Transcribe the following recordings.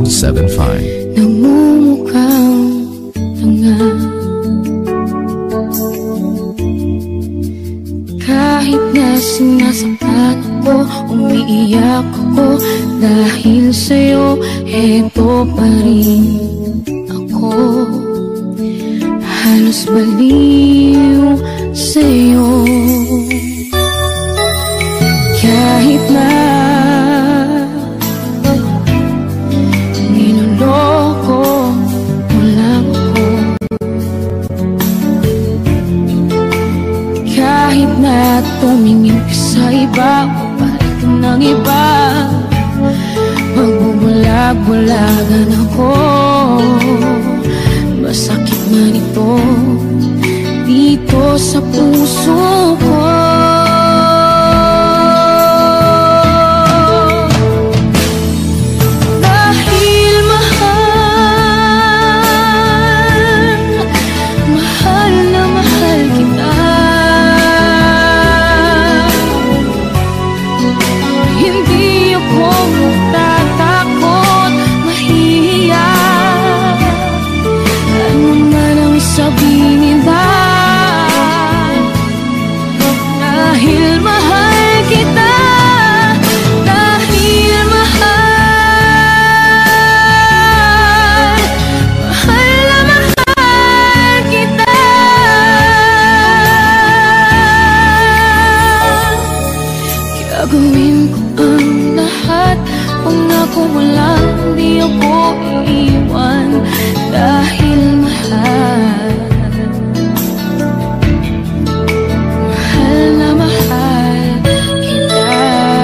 107.5. Nagmumukhang tanga, kahit na sinasaktan ako, umiiyak ako dahil sa'yo, eto pa rin ako. Halos baliw sa'yo. Kahit na niloloko mo lang ako, kahit na tumingin ka sa iba, palit ka ng iba, magbubulag-bulagan ako. Masakit man ito dito sa puso ko. Gagawin ko ang lahat, pangako mo lang, di ako iiwan dahil mahal. Mahal na mahal kita.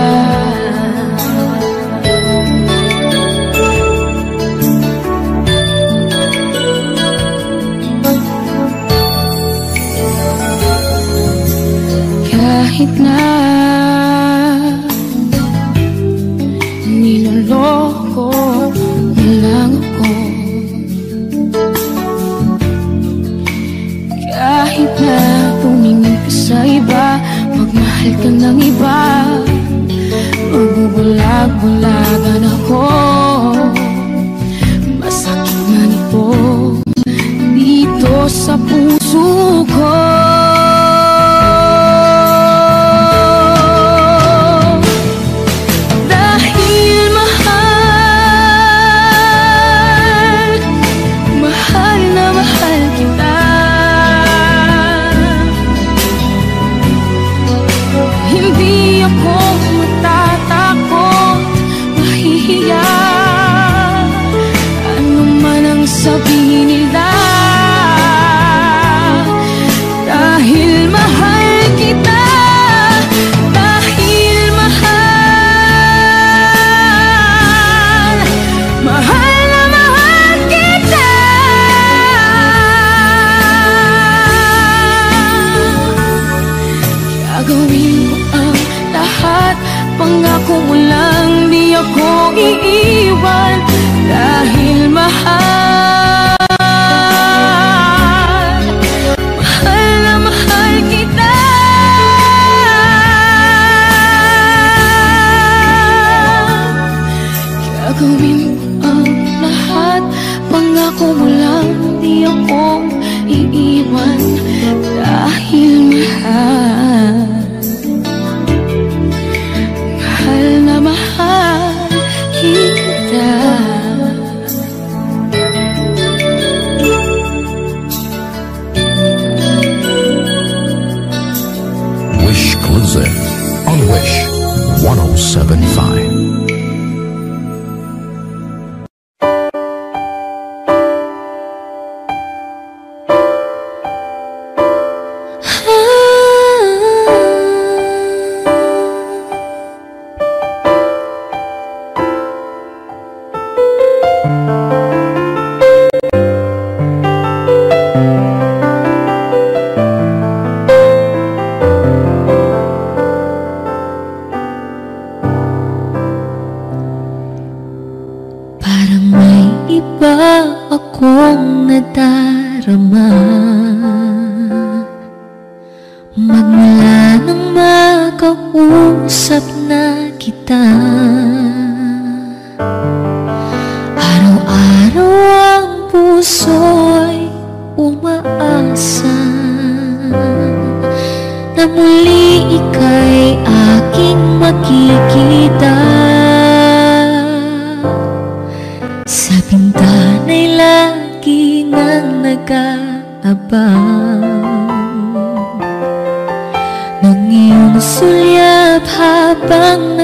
Kahit na niloloko mo lang ako, kahit na tumingin ka sa iba, magmahal ka ng iba, magbubulag-bulagan ako. Masakit man ito dito sa puso ko. Sabihin nila, dahil mahal kita, dahil mahal, mahal na mahal kita. Gagawin ko ang lahat, pangako mo lang, di ako iiwan dahil mahal. Gagawin ko ang lahat, pangako mo lang, di ako iiwan dahil mahal. Mahal na mahal kita. Wish Closer on Wish 107.5. akong nadarama magmula nang makausap na kita. abang ng iyong sulyap habang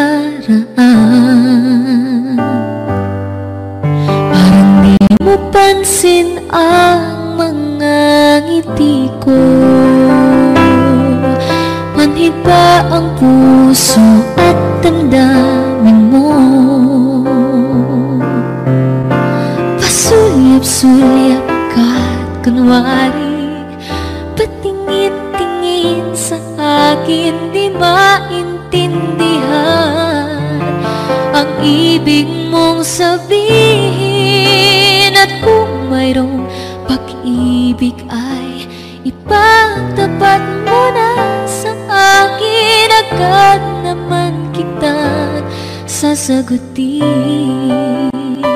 nagdaraan. Parang di mo pansin ang mga ngiti ko, manhid pa ang puso at damdamin mo. Pasulyap-sulyap ka't kunwari patingin-tingin sa akin, di maintindihan ang ibig mong sabihin. At kung mayroong pag-ibig ay ipagtapat mo na sa akin, agad naman kitang sasagutin.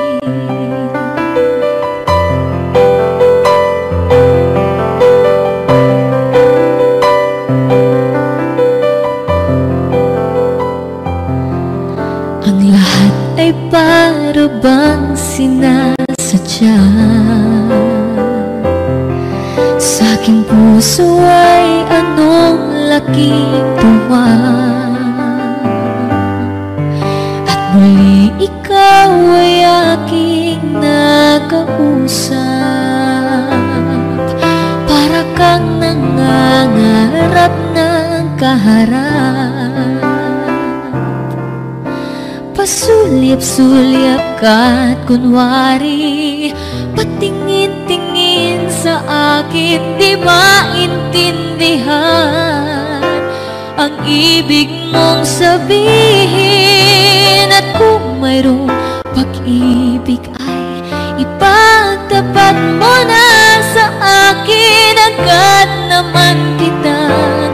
Ang lahat ay para bang sinasadya, sa aking puso ay anong laking tuwa. At muli ikaw ay aking nakausap, para kang nangangarap ng kaharap. Pasulyap-sulyap ka't kunwari patingin-tingin sa akin, di maintindihan ang ibig mong sabihin. At kung mayroong pag-ibig ay ipagtapat mo na sa akin, agad naman kitang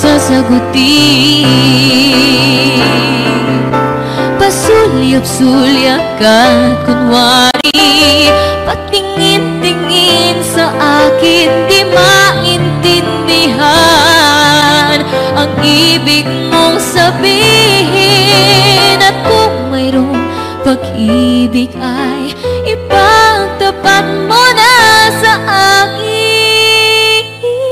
sasagutin. Pasulyap-sulyap ka't kunwari patingin-tingin sa akin, di maintindihan ang ibig mong sabihin. At kung mayroong pag-ibig ay ipagtapat mo na sa akin,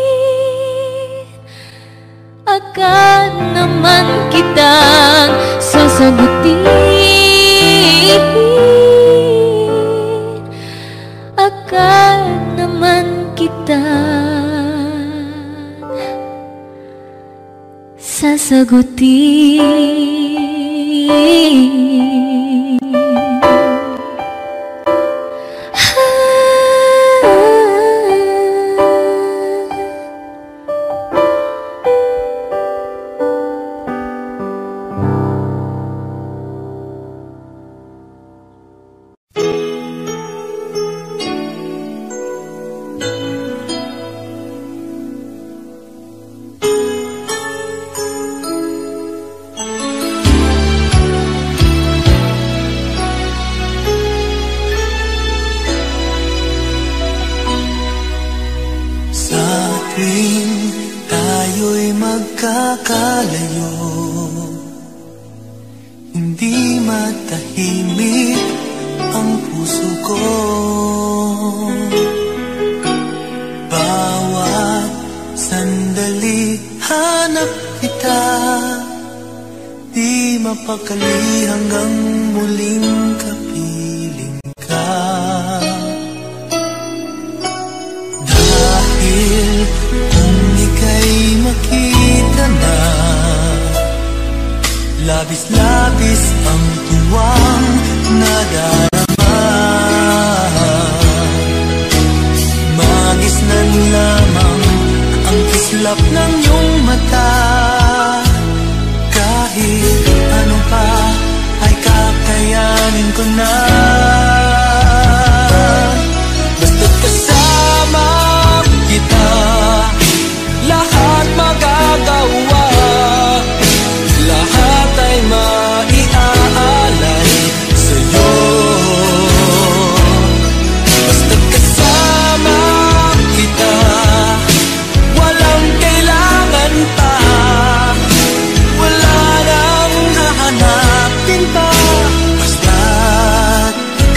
agad naman kitang sasagutin. Agad naman kitang sasagutin. Magkakalayo, hindi matahimik ang puso ko. Bawat sandali hanap kita, di mapakali hanggang muling kapiling ka. Dahil kung ika'y makita na, labis-labis ang tuwang nadarama. Magisnan lamang ang kislap ng iyong mata. Kahit ano pa ay kakayanin ko na. Basta't kasama kita, lahat magagawa. Lahat ay maiaalay sa'yo. Basta't kasama kita, walang kailangan pa. Wala nang hahanapin pa. Basta't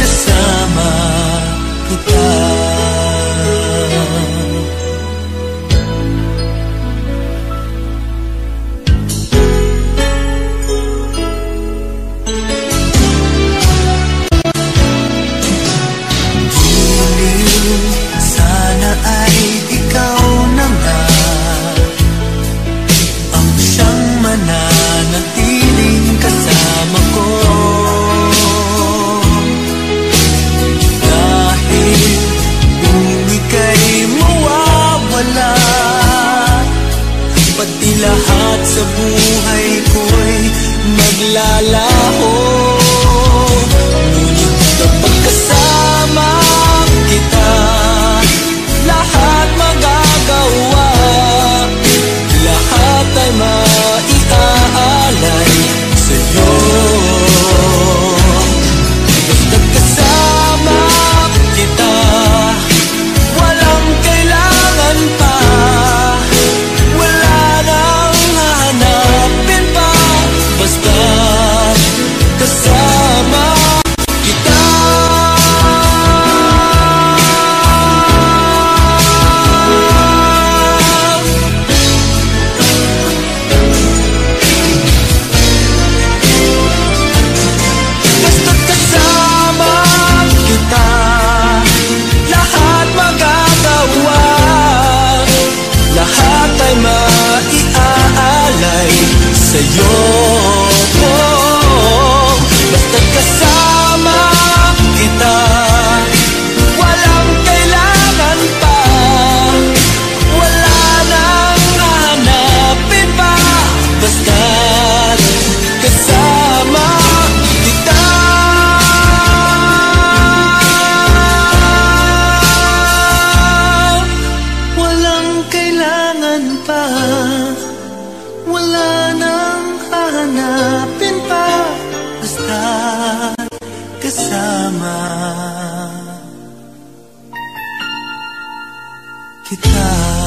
kita.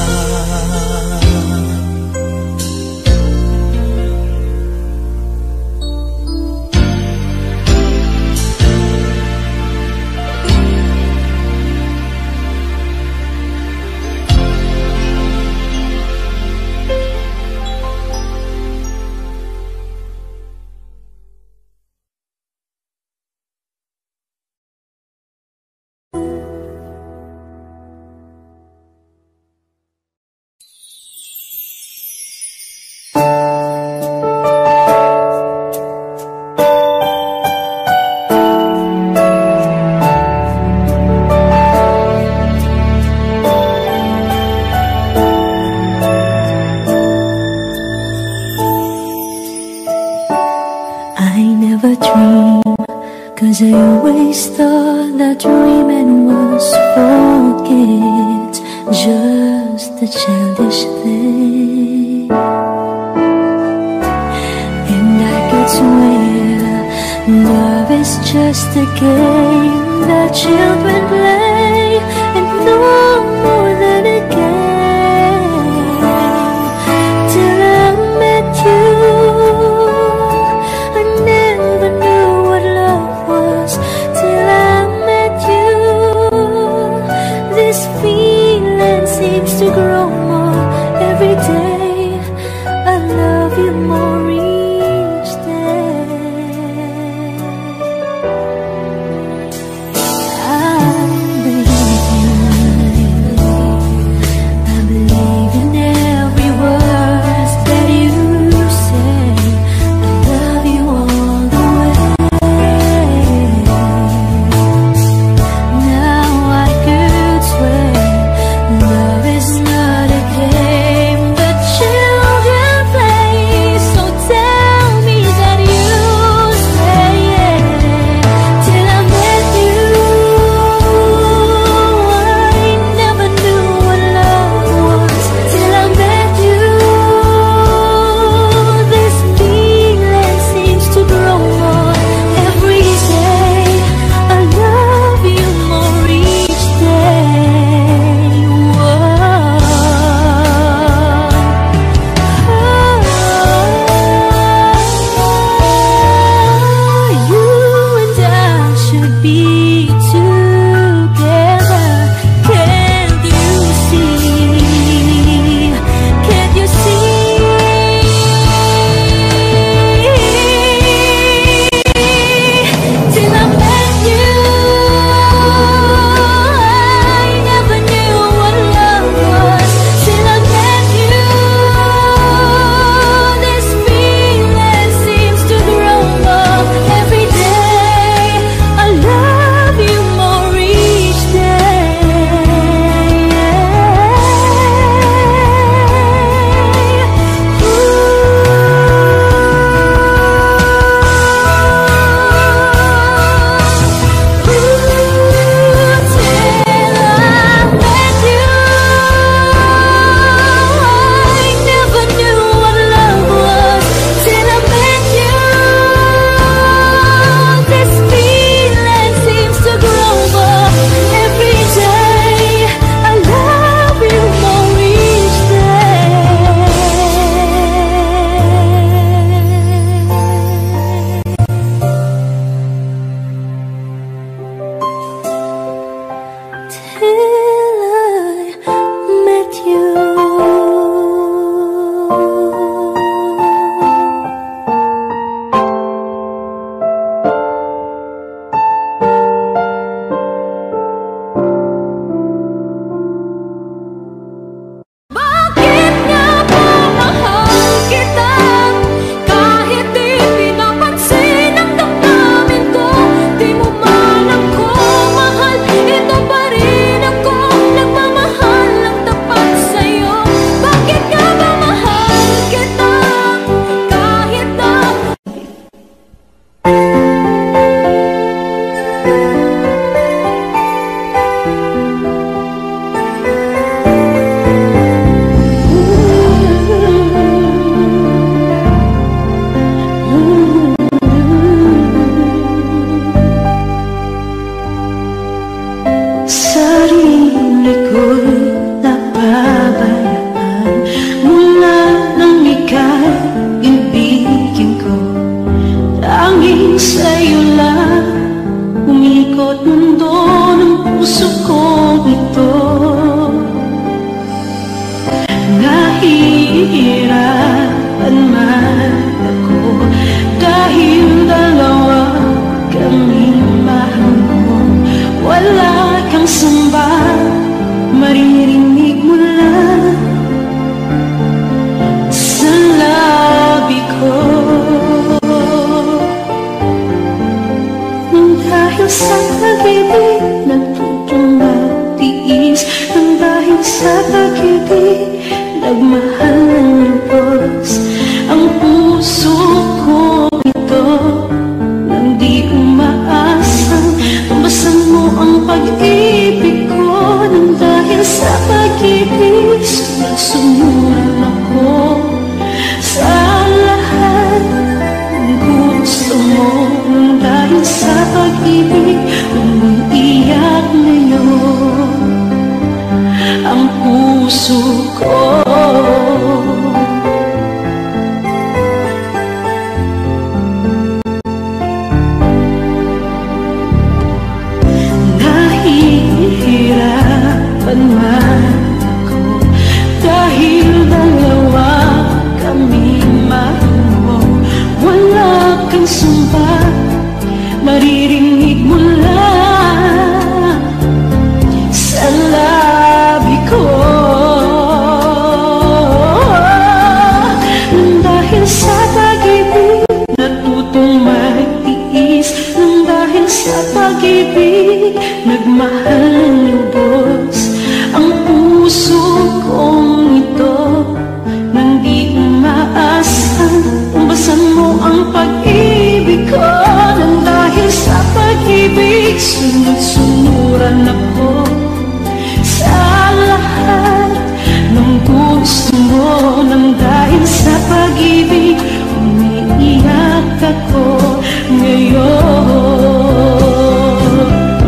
Cause I always thought that dreaming was for kids, just a childish thing. And I could swear love is just a game that children play, and no more than a game. Till I met you, I never knew what love was. Till I met you, this feeling seems to grow more every day. I love you more each day. I believe in every word that you say. I love you all the way. Now I could swear love is not a maririnig mo lang sa labi ko. Nang dahil sa pag-ibig natutong magtiis, nang dahil sa pag-ibig nagmahal ng lubos ang puso ko ito. Nang di umaasang tumbasan mo ang pag-ibig ko, nang dahil sa pag-ibig sunod-sunuran ako sa lahat ng gusto mo. Nang dahil sa pag-ibig umiiyak ngayon ang puso ko. Nahihirapan man ako dahil dalawa kami mahal mo. Wala kang sumpa, maririnig mo lang sa labi ko. Nang dahil sa pag-ibig natutong magtiis, nang dahil sa pag-ibig nagmahal ng lubos ang puso kong ito. Nang di umaasang tumbasan mo ang pag-ibig ko, nang dahil sa pag-ibig sunod-sunuran ako sa lahat ng gusto mo. Nang dahil sa pag-ibig umiiyak ako ngayon.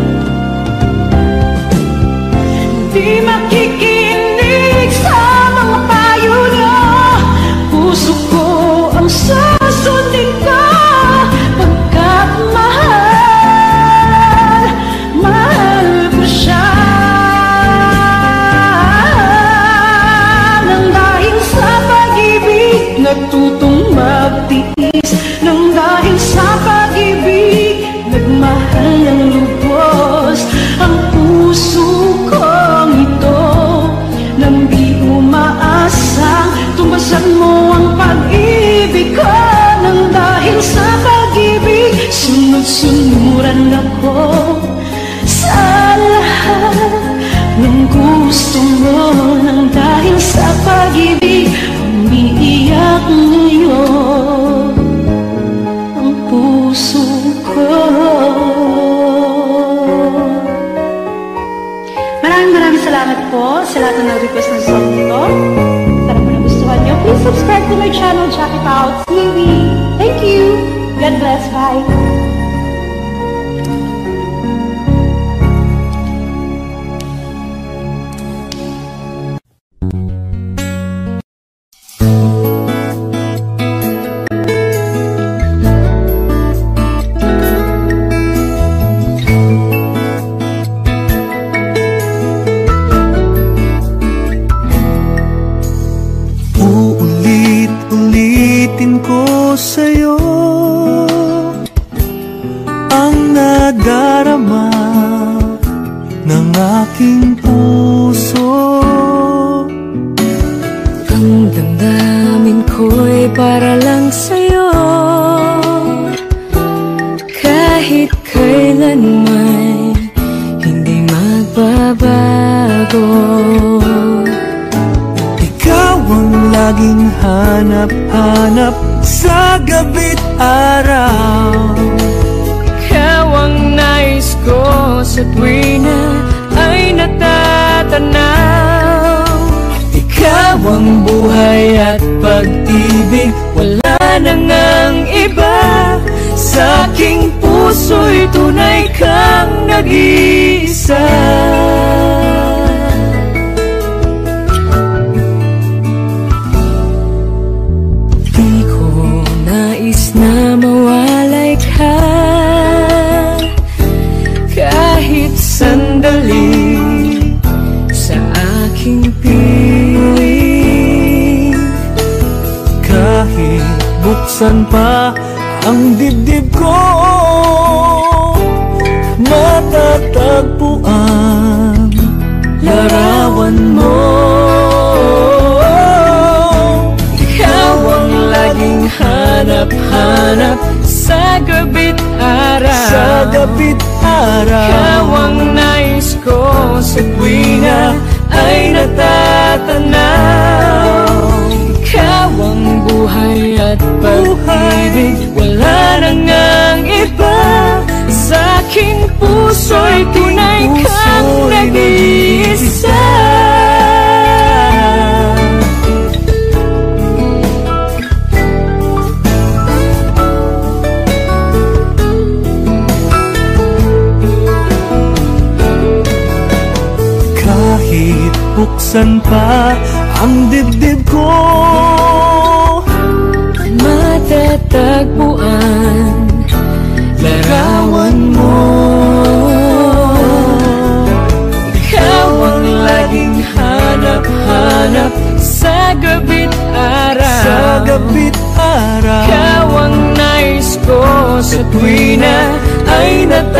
Di makikinig sa mga payo niyo, puso ko ang susundin ko, pagkat mahal ko siya. Nang dahil sa pag-ibig natutong magtiis, nang dahil sa pag-ibig nagmahal ng lubos ang puso kong ito. Nang di umaasang tumbasan mo ang pag-ibig ko, nang dahil sa pag-ibig sunod-sunuran ako sa lahat ng gusto mo. Nang dahil sa pag-ibig umiiyak ngayon ang puso ko. Maraming salamat po sa lahat ng nag-request ng song nito. Sana po nagustuhan nyo. Please subscribe to my channel, Check It Out TV. Thank you. God bless. Bye. Uulit-ulitin ko sa'yo ang nadarama ng aking puso. Ang damdamin ko'y para lang sa'yo, kahit kailanman hindi magbabago. Ikaw ang laging hanap-hanap sa gabi't araw. Ikaw ang nais ko sa tuwina ay natatanaw. Ikaw ang buhay at pag-ibig, wala nang ang iba. Sa aking puso'y tunay kang nag-iisa. Di ko nais na mawalay ka kahit sandali sa aking piling. Kahit buksan pa ang dibdib ko, matatagpuan larawan larawan mo. Ikaw ang laging hanap-hanap sa gabi't araw. Sa gabi't araw, ikaw ang nais ko sa tuwina ay natatanaw. Ikaw ang buhay at pag-ibig, wala nang ang iba. Sa aking puso'y tunay kang nag-iisa. kahit buksan pa ang dibdib ko, matatagpuan larawan mo. Ikaw ang laging hanap-hanap sa gabi't araw. sa gabi't araw, Ikaw ang nais ko sa tuwina ay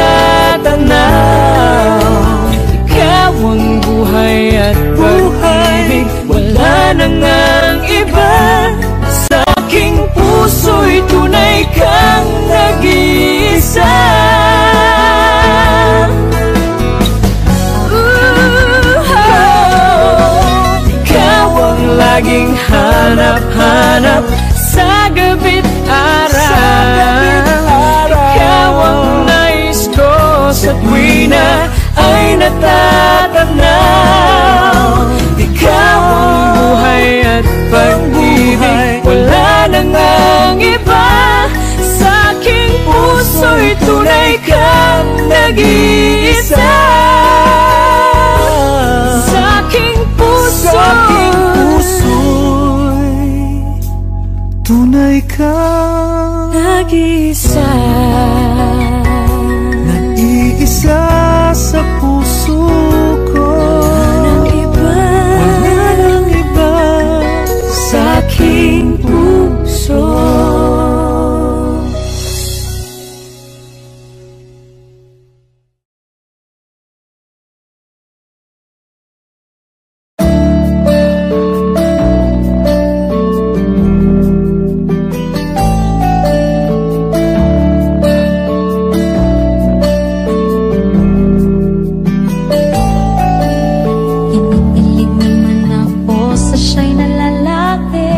natatanaw. Ikaw ang buhay at pag-ibig, wala nang ang iba. Sa aking puso'y tunay kang nag-iisa. Ikaw ang laging hanap-hanap sa gabi't araw. Ikaw ang nais ko sa tuwina ay natatanaw. Ikaw ang buhay at pag-ibig, wala nang ang iba. Sa aking puso'y tunay kang nag-iisa. Sa aking puso'y tunay kang nag-iisa. nag-iisa sa puso ko. Wala nang iba sa aking puso. Kinikilig naman ako sa siya'y nalalaki.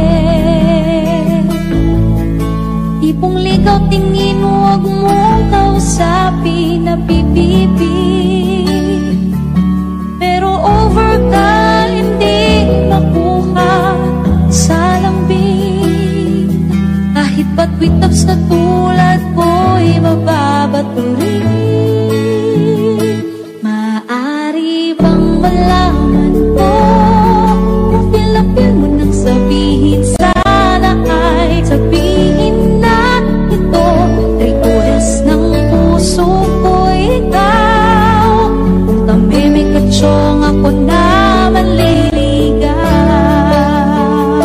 Tipong ligaw tingin, huwag mong kausapin na bibibig. Pero over ka, hindi makuha sa lambing. Kahit patwitops na tulad ko'y mababato rin. Maaari bang malaman mo kung feel mo nang sabihin, sana ay sabihin na ito. Request ng puso ko ikaw. Kung tamimik ka tiyong ako na maliligaw.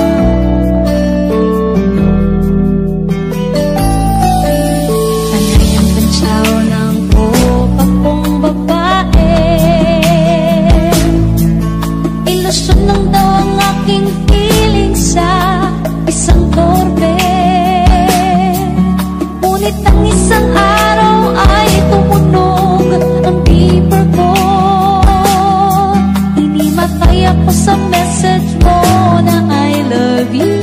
Sanay ang kantsaw ng kopa kong babae. Ilusyon lang daw ang aking feeling sa isang torpe. Ngunit ang isang araw ay tumunog ang beeper ko. Hindi makaya ko sa message mo na I love you.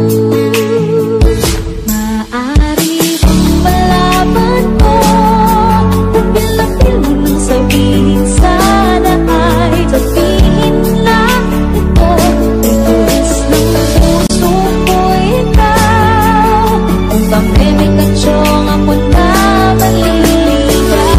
Maaari bang malaman mo kung feel mo nang sabihin, sana ay sabihin na ito. Request ng puso ko ikaw. Kung tamimik ka tiyong ako na maliligaw.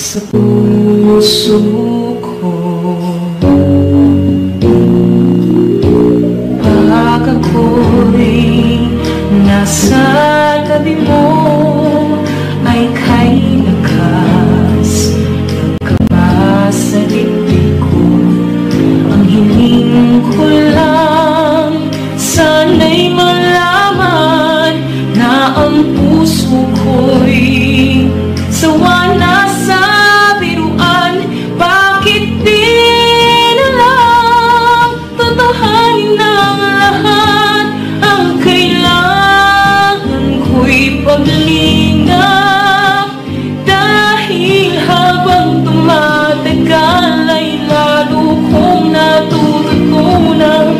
sa puso ko. Pag ako'y nasa tabi mo, ay kay lakas nagkaba sa dibdib ko. Ang hiling ko lang, sana'y malaman na ang puso ko'y sawa na sa biruan. Bakit di na lang totohanin ang lahat? Ang kailangan ko'y paglingap, dahil habang tumatagal ay lalo kong natututunan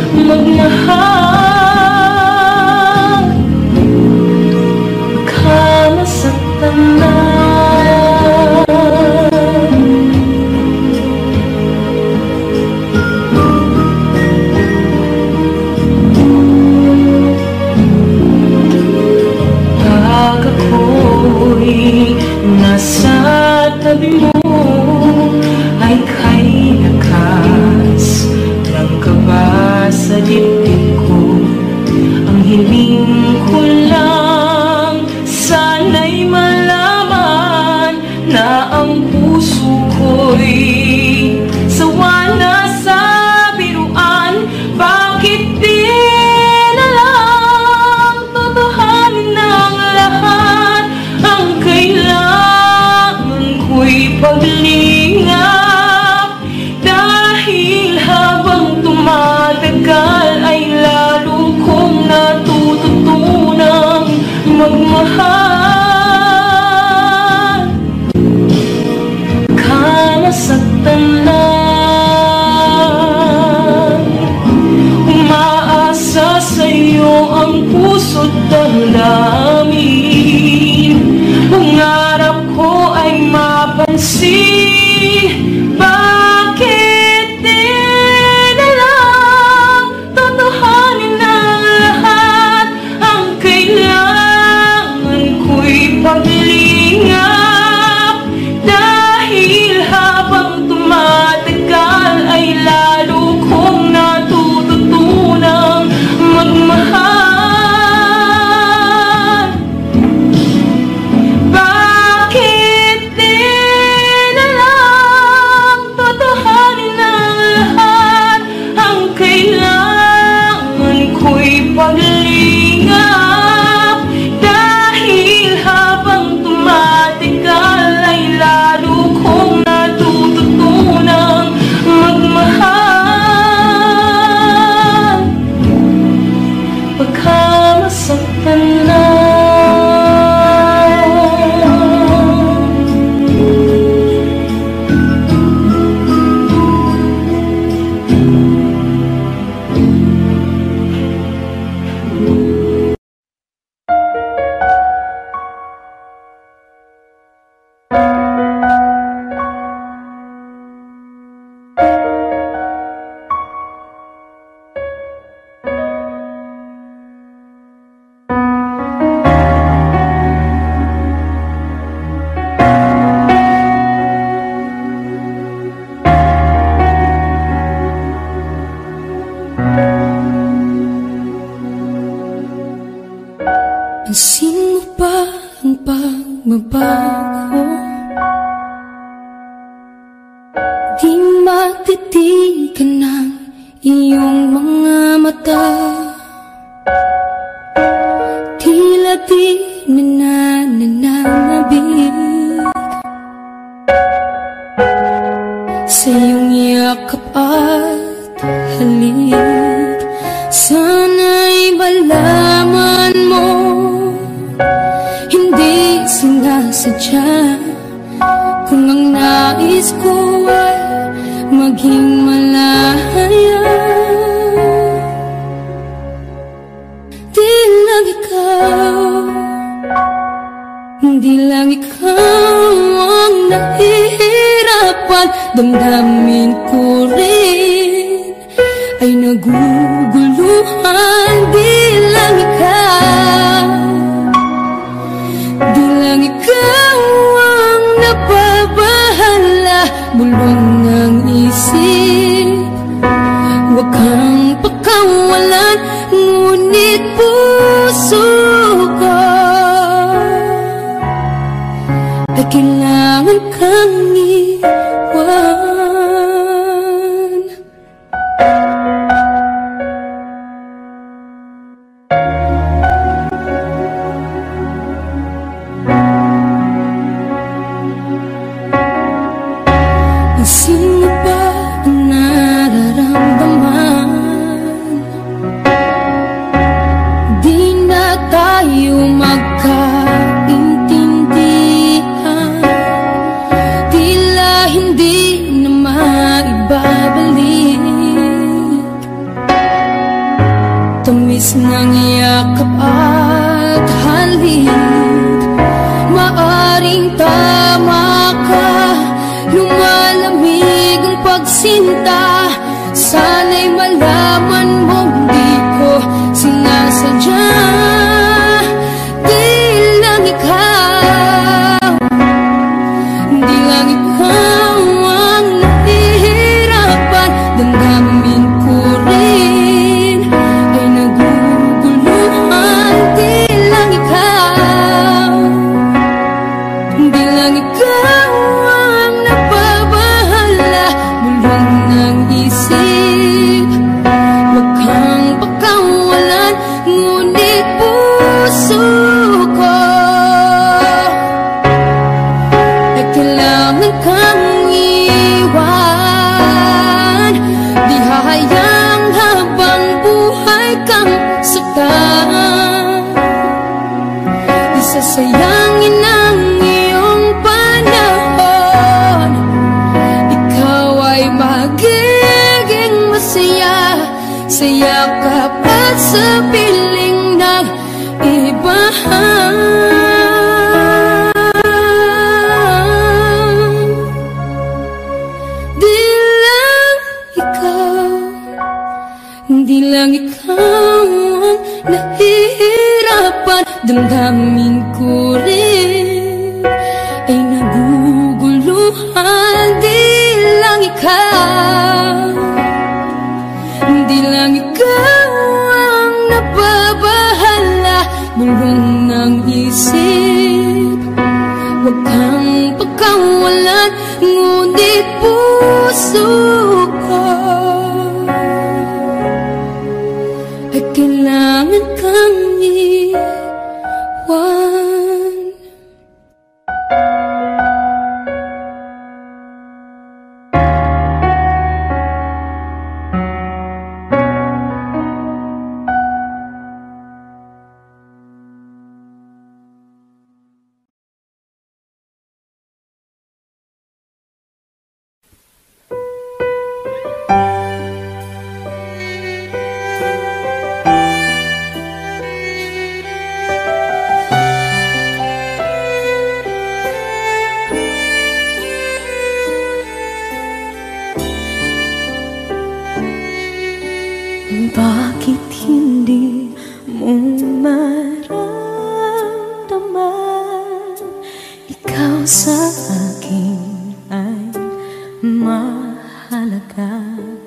magmahal. Kamasaktan na, pag ako'y nasa tabi mo, ay kay lakas ng kaba sa dibdib ko. Ang hiling ko lang, sana'y malaman na ang puso ko'y sawa na sa biruan. Bakit di na lang totohanin ang lahat? Ang kailangan ko'y paglingap, dahil habang tumatagal ay lalo kong natututunang magmahal. Kamasaktan lang, umaasa sa'yo ang puso't damdamin. Pangarap ko ay mapansin. Bakit di na lang totohanin ang lahat? Ang kailangan ko'y paglingap, dahil habang tumatagal ay lalo kong natututunang magmahal. Bakit di na lang totohanin ang lahat? Ang kailangan ko'y paglingap, dahil habang tumatagal ay lalo kong natututunang magmahal. Pagkamasaktan na, pansin mo ba ang pagbabago? Di matitigan ng iyong mga mata. Tila di nananabig sa iyong yakap at halik. Sana'y malaman mo, hindi sinasadya. Kung ang nais ko ay maging malaya, di lang ikaw, di lang ikaw ang nahihirapan. Damdamin ko rin ay naguguluhan. Di lang ikaw, di lang ikaw ang napabalik. kang iwan. Sino ba ang nararamdaman? Di na tayo magkaintindihan, tila hindi na maibabalik. Tamis ng yakap at halik, maaring tama ka. Lumalamig ang pagsinta, sana'y malaman mong di ko sinasadya. Di lang ikaw, di lang ikaw ang nahihirapan. Damdamin ko rin ay naguguluhan. Di lang ikaw, di lang ikaw ang napabahala. Bulong ng isip, wag kang pagkawalan. Ngunit puso ko ay kailangan kang iwan. Di hahayang habang buhay kang saktan. Di sasayangin ang iyong panahon. Ikaw ay magiging masaya sa yakap at sa piling ng iba. Di lang ikaw, di lang ikaw ang nahihirapan. Damdamin ko rin ay naguguluhan. Di lang ikaw, di lang ikaw ang nababahala. Bulong ng isip, wag kang pagkawalan. Ngunit puso ko ay kailangan kang iwan. Bakit hindi mo maramdaman? Ikaw sa akin ay mahalaga.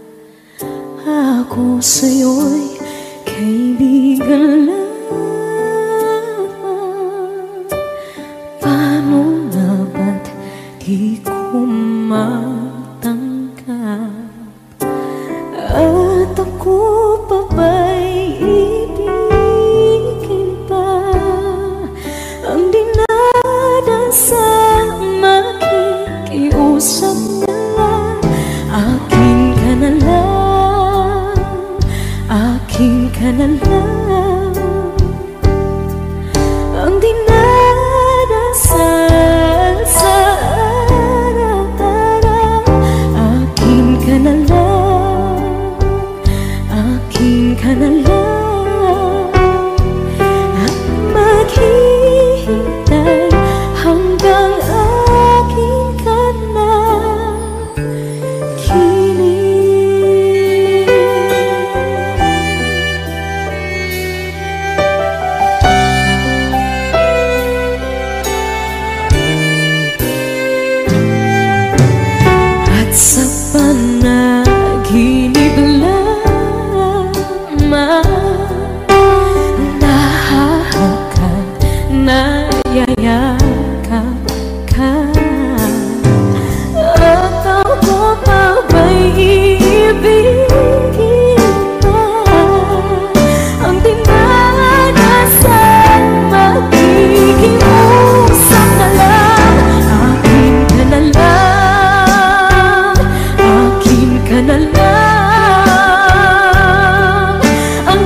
Ako sa'yo'y kaibigan lang. Paano nga ba't di ko matanggap? At ako pa ba'y ibigin pa? Ang dinadasang makikiusap na lang. Akin ka na lang, akin ka na lang. Ang dinadasal sa araw-araw. Akin ka na lang, akin ka na lang. At maghihintay hanggang akin ka na. At sa panaginip lamang nahahakot, nayayakap ka. na lang ang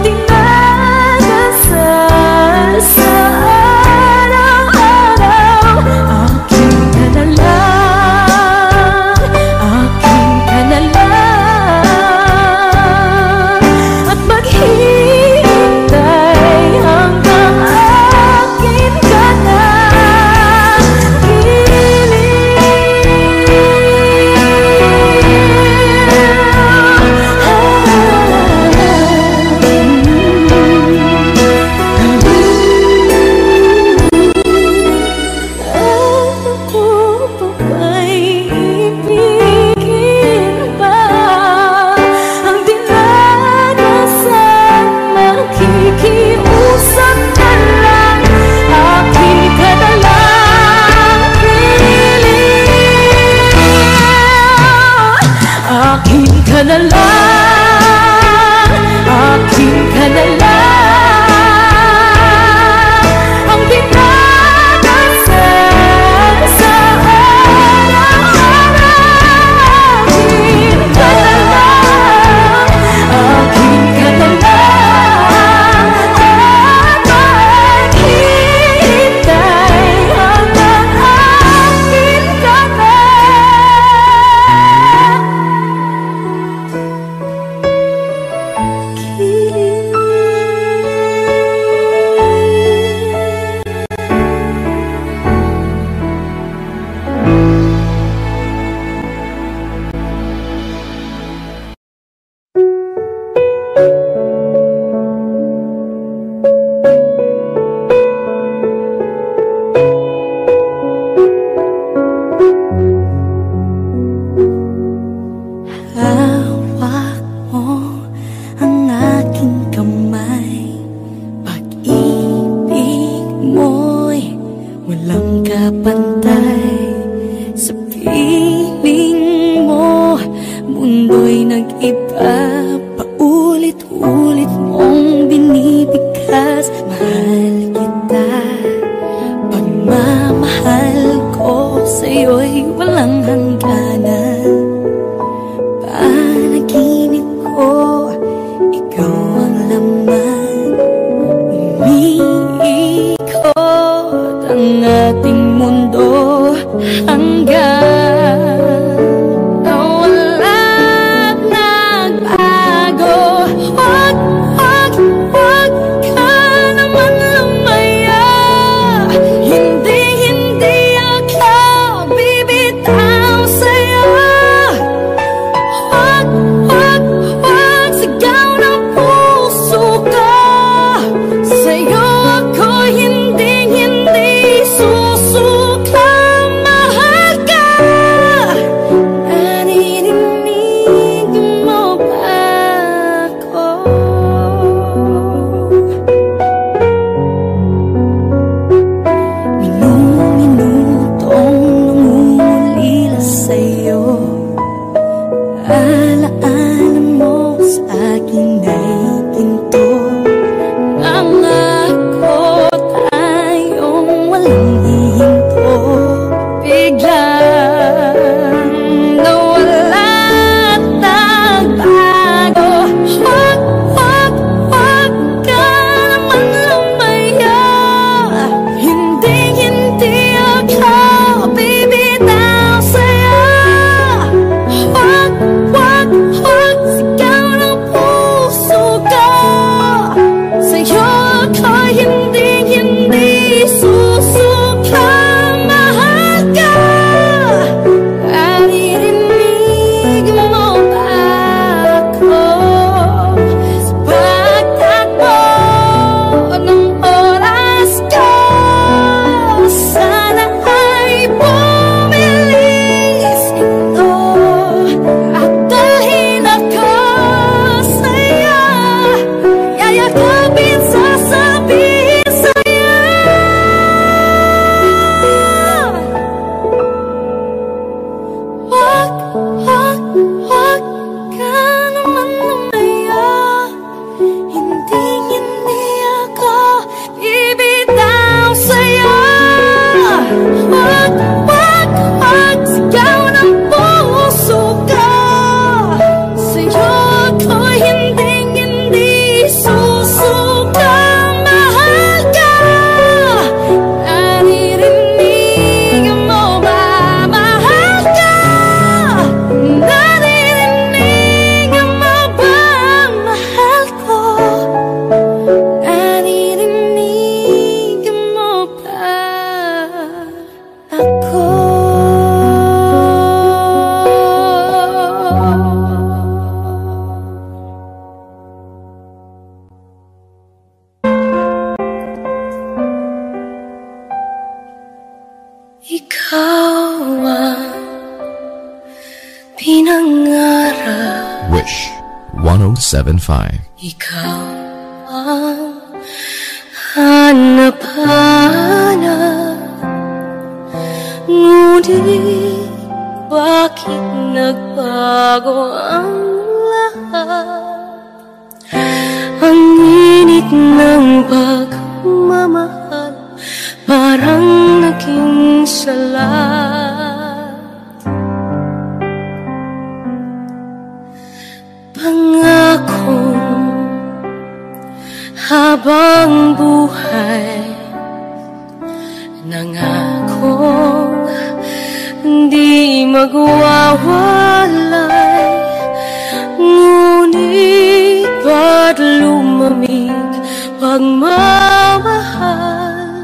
dinadasal sa araw-araw. Akin ka na lang, akin ka na lang, at maghihintay hanggang akin ka na. Akin ka na lang, akin ka na lang, ang dinadasal sa araw-araw. Akin ka na lang, akin ka na lang, at maghihintay hanggang akin ka na. Hawak mo ang aking kamay, pag-ibig mo'y walang kapantay. Sa piling mo, mundo'y nag-iba, paulit-ulit mong binibigkas. Mahal kita, pagmamahal ko sa'yo'y walang hangganan. Panaginip ko, ikaw ang laman. Umiikot ang ating mundo hanggang nawalang nagbago. Wag, wag, wag ka naman lumaya. Hindi, hindi ako bibitaw sa'yo. pinangarap. Wish 1075. Ikaw ang hanap-hanap, ngunit bakit nagbago ang lahat? Ang init ng pagmamahal parang naging salat. Pangakong habang buhay, nangakong di magwawalay, ngunit ba't lumamig pagmamahal?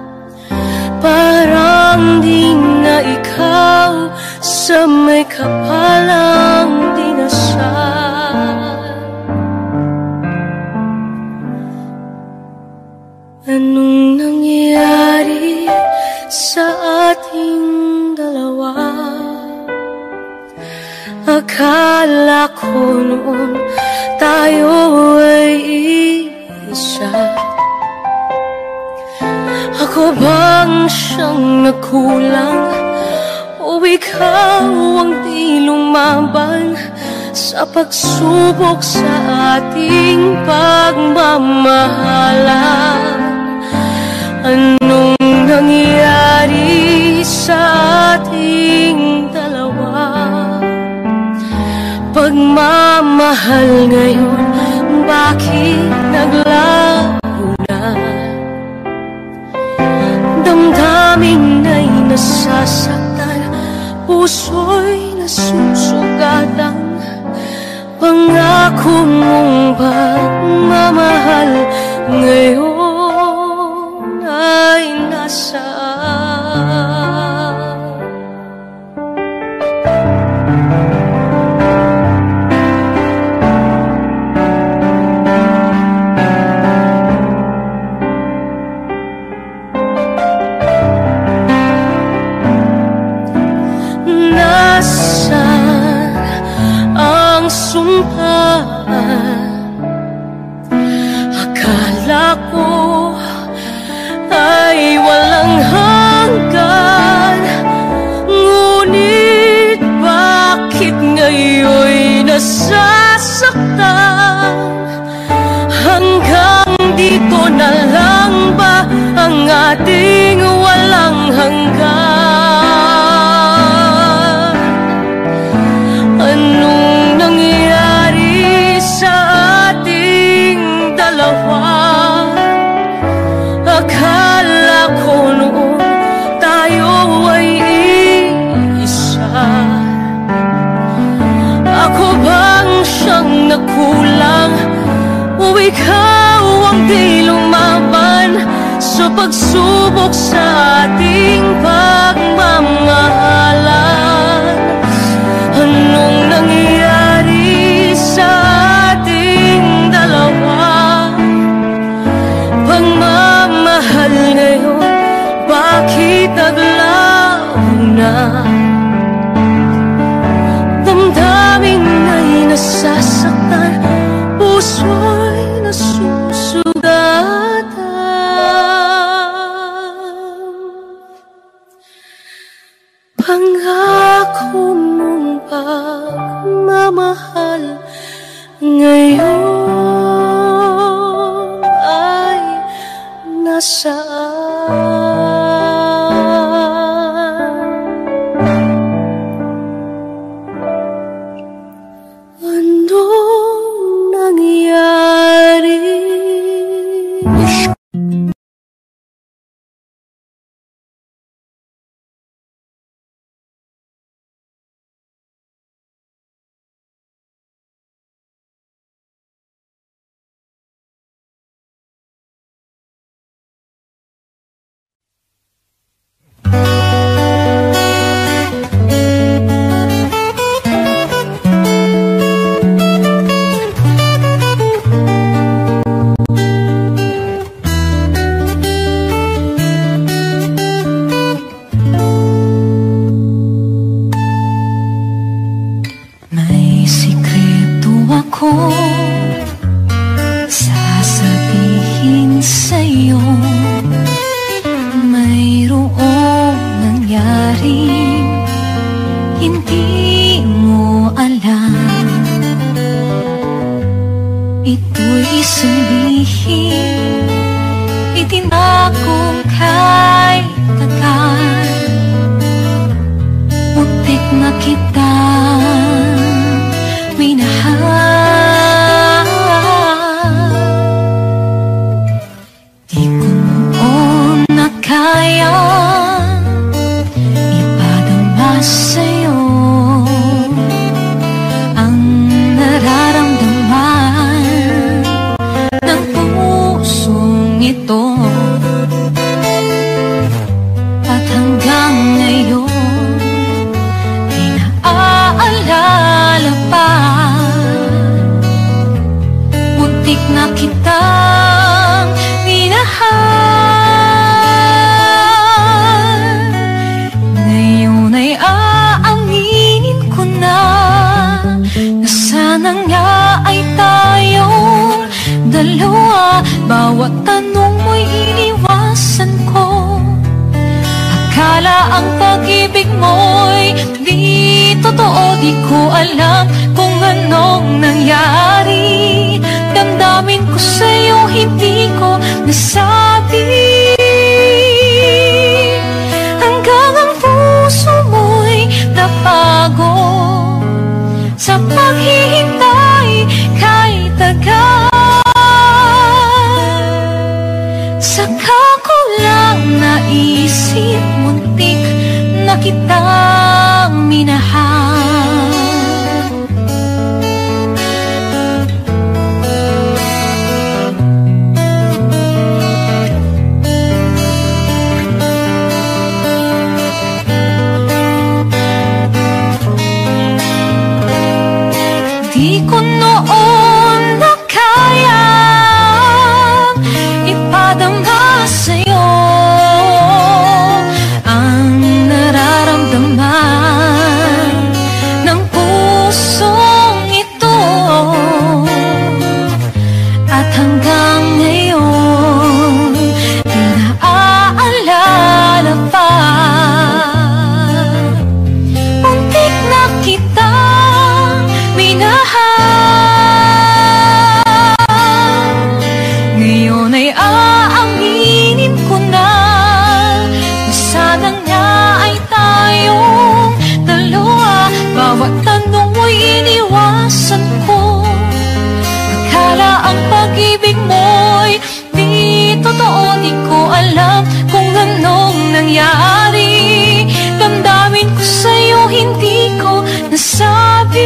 Parang di na ikaw sa may kapalang dinasal. Anong nangyari sa ating dalawa? Akala ko noon tayo ay isa. Ako bang siyang nagkulang, o ikaw ang di lumaban sa pagsubok sa ating pagmamahalan? Anong nangyari sa ating dalawa? Pagmamahal ngayon, bakit naglaho na? Damdamin ay nasasaktan, puso'y nasusugatan. Pangako mong pagmamahal ngayon ay nasaan? Nasaan ang sumpa? Akala ko ay walang hanggan, ngunit bakit ngayon'y nasasaktan? Hanggang dito na lang ba ang ating walang hanggan? Anong nangyari sa ating dalawa? Akala ko noon tayo ay isa. Ako bang siyang nagkulang, o ikaw ang di lumaban sa pagsubok sa ating pagmamahalan? Anong nangyari sa ating dalawa? Pagmamahal ngayon, bakit naglaho na? Damdamin ay nasasaktan, puso'y nasusugatan. Pangako hindi mo alam, ito'y isang lihim itinakong kay tagal. Muntik na kitang minahal, di ko noon na kayang ipadama sa'yo ang nararamdaman ng pusong ito. At hanggang ngayon di naaalala pa, muntik na kitang minahal. Ngayon ay aaminin ko na sana nga ay tayong dalawa. Bawat tanong mo'y iniwasan ko, akala ang pag-ibig mo'y di totoo. Di ko alam kung anong nangyari, damdamin ko sa'yo hindi ko nasabi. Hanggang ang puso mo'y napago sa paghihintay kay tagal. Saka ko lang naisip, muntik na kitang minahal. Di ko noon na kayang ipadama sa'yo ang nararamdaman ng pusong ito. At hanggang ngayon di naaalala pa, muntik na kitang minahal. Ngayon ay aaminin ko na sana nga ay tayong dalawa. Bawat tanong mo'y iniwasan ko, akala ang pag-ibig mo'y di totoo. Di ko alam kung anong nangyari, damdamin ko sa'yo hindi ko nasabi.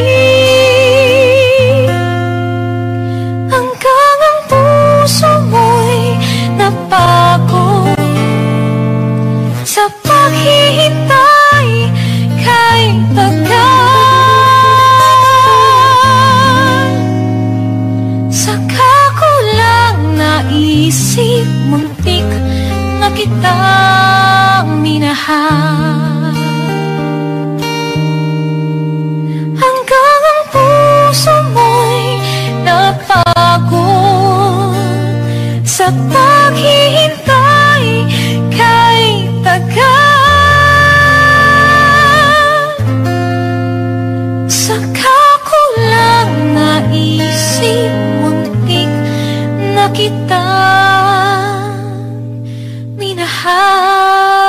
Hanggang ang puso mo'y napago sa paghihintay kay tagal. Saka ko lang naisip, muntik na kitang minahal. Hanggang ang puso mo'y napagod sa paghihintay kay tagal. Saka ko lang naisip, muntik na kitang minahal.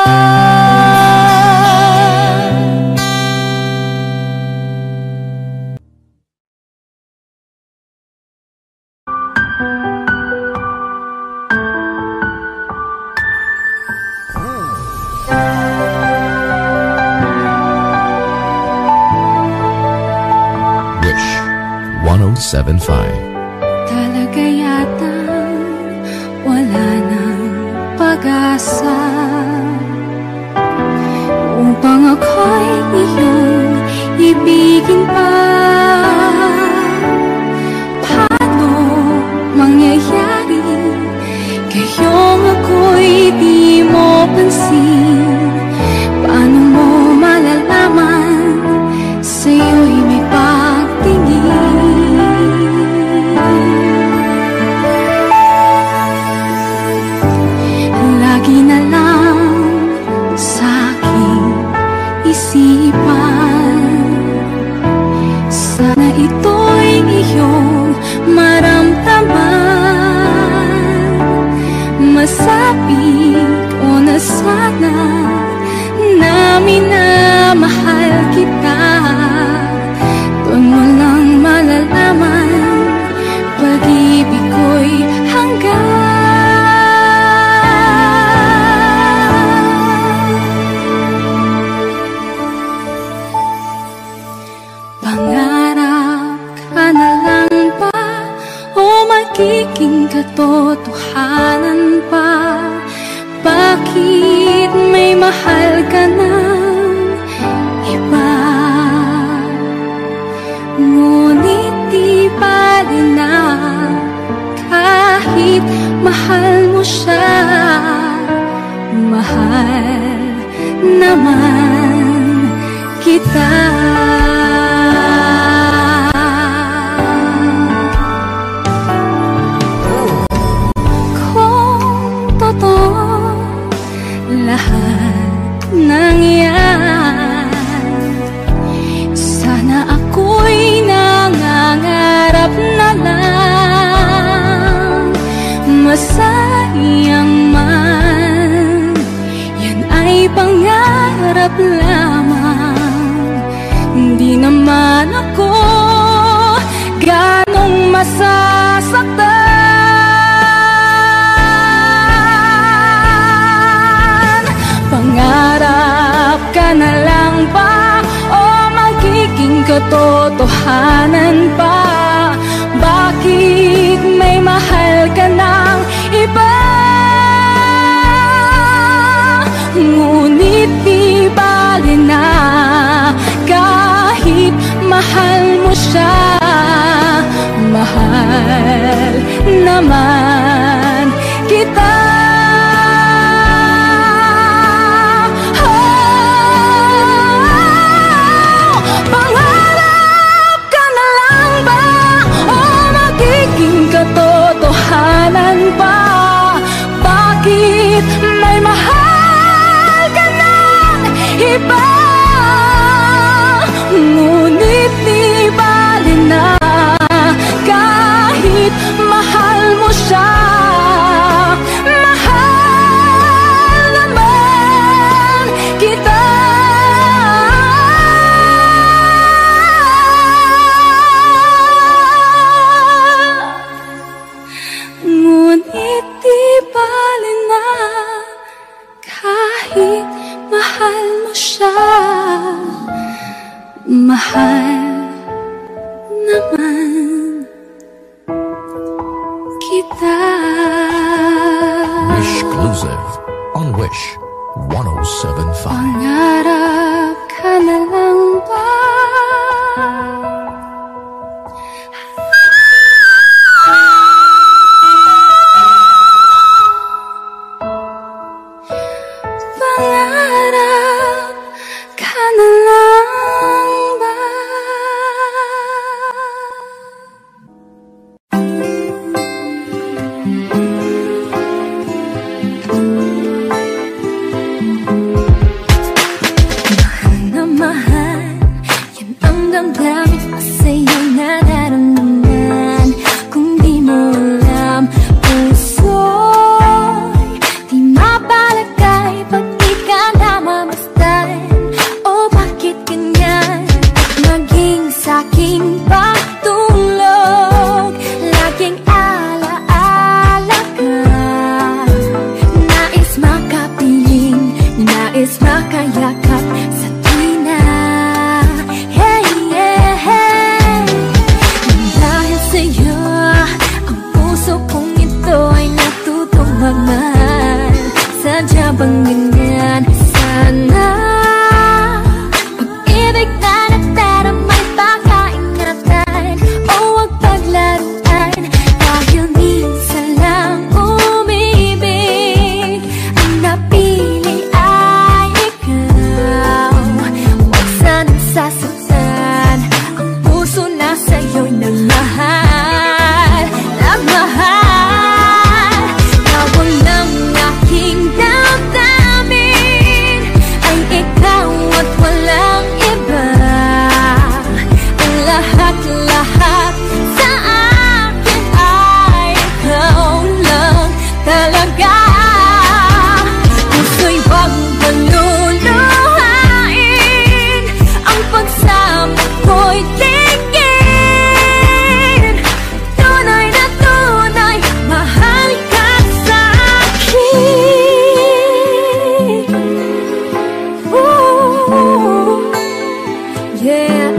Wish 1075. Talaga yatang wala nang pag-asa upang ako'y iyong ibigin pa. Paano mangyayari kayong ako'y di mo pansin? Paano mo malalaman sa'yo'y may pagtingin? Lagi na lang sa'king isipan iyong maramdaman. Masabik o nasana na minamahal kita. Doon mo lang malalaman, pag-ibig ko'y hanggan. Pangarap ka na lang ba o magiging katotohanan pa? Bakit may mahal ka ng iba? Ngunit di bali na kahit mahal mo siya. Mahal naman kita. Lahat ng yan, sana ako'y nangangarap na lang. Masayang man, yan ay pangarap lamang. Hindi naman ako ganong masasaktan. Pangarap ka na lang ba o magiging katotohanan pa? Bakit may mahal ka ng iba? Ngunit di bali na kahit mahal mo siya. Mahal naman kita. Katotohanan pa? Bakit may mahal ka ng iba? Ngunit di bali na kahit mahal mo siya. Mahal naman kita. Ngunit di bali na kahit mahal mo siya. Mahal naman kita. Exclusive on Wish 107.5. Pangarap ka na lang ba? Pangarap ka na lang ba? Mahal na mahal, yan ang damdamin ko sa'yo na nararamdaman. Kung di mo alam, puso'y di mapalagay pag di ka namamasdan. O bakit ganyan maging sa'king pagtulog? Laging alaala ka, nais makapiling, nais makayakap sa tuwina. Hey, yeah, hey. Dahil sa'yo, ang puso kong ito ay natutong magmahal. Sadya bang ganyan? Sana pag-ibig na nataramay pagkaingatan. Yeah,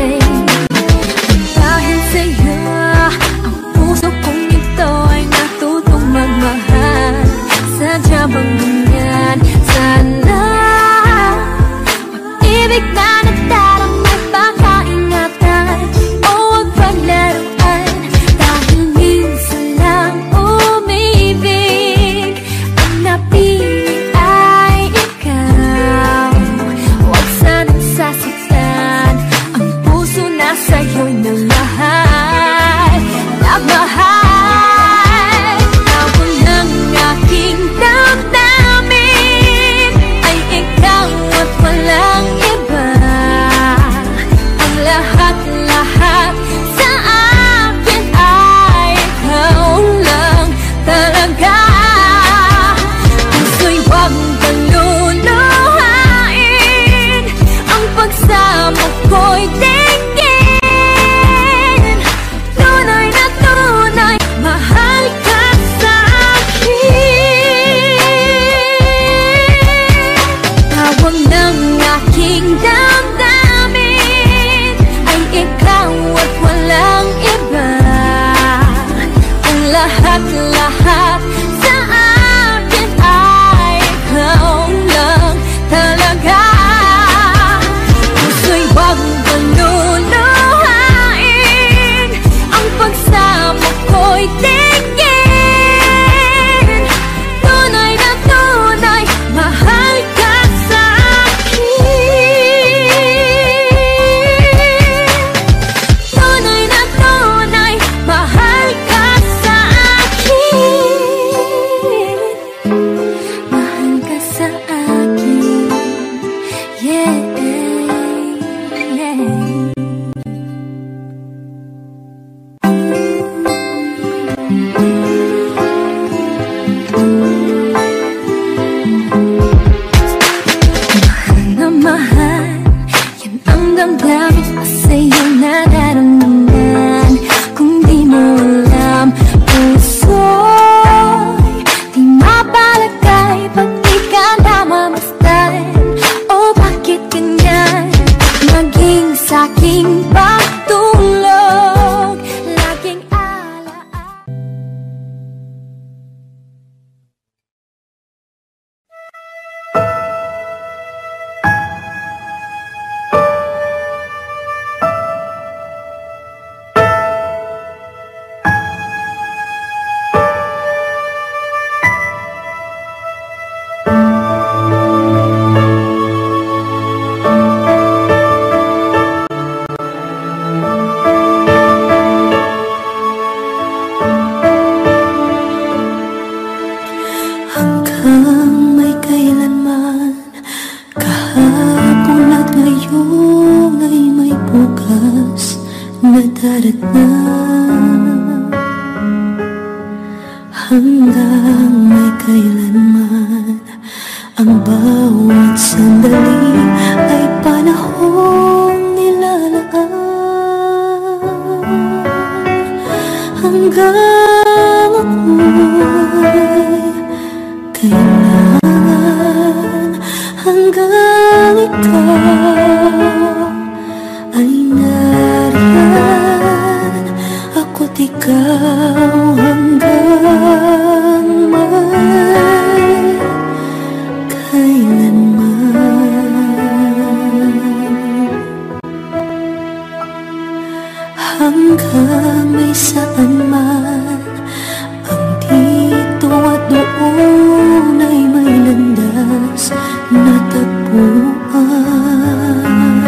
dahil sa'yo ang puso kong ito ay natutong magmahal. Sadya bang ganyan? Sana pag-ibig na nagdaramay pakaingatan o huwag paglaruan. Dahil minsan lang umibig, ang napili ay ikaw. Huwag sanang sasaktan ang puso na sa'yo'y nagmahal. Nagmahal. Tawag ng aking damdamin ay ikaw at walang iba. Ang lahat-lahat sa akin ay ikaw lang talaga. Puso'y huwag paluluhain, ang pagsama ko'y tingin. Tunay na tunay, mahal ka sa akin. Tawag ng aking damdamin ay ikaw at walang iba. Ang lahat-lahat sa akin ay ikaw lang talaga. Puso'y huwag paluluhain, ang pagsama ko'y tingin. Tunay na tunay, mahal ka sa akin. Tunay na tunay, mahal ka sa akin. Mahal ka sa akin. Yeah, yeah. Na mahal, yan ang damdamin ko sa'yo nararamdaman. Kung di mo alam, puso'y di mapalagay pag di ka namamasdan. O bakit ganyan? Maging sa'king pagtulog, laging alaala. Hanggang may kailanman, kahapon at ngayon ay may bukas na darating. Hanggang may kailanman, ang bawat sandali ay panahong nilalaan. Hanggang ako'y kailangan, hanggang ikaw ay nariyan. Ako't ikaw hanggang may kailanman. Hanggang may saan man, ang dito at doon ay may landas na tagpuan.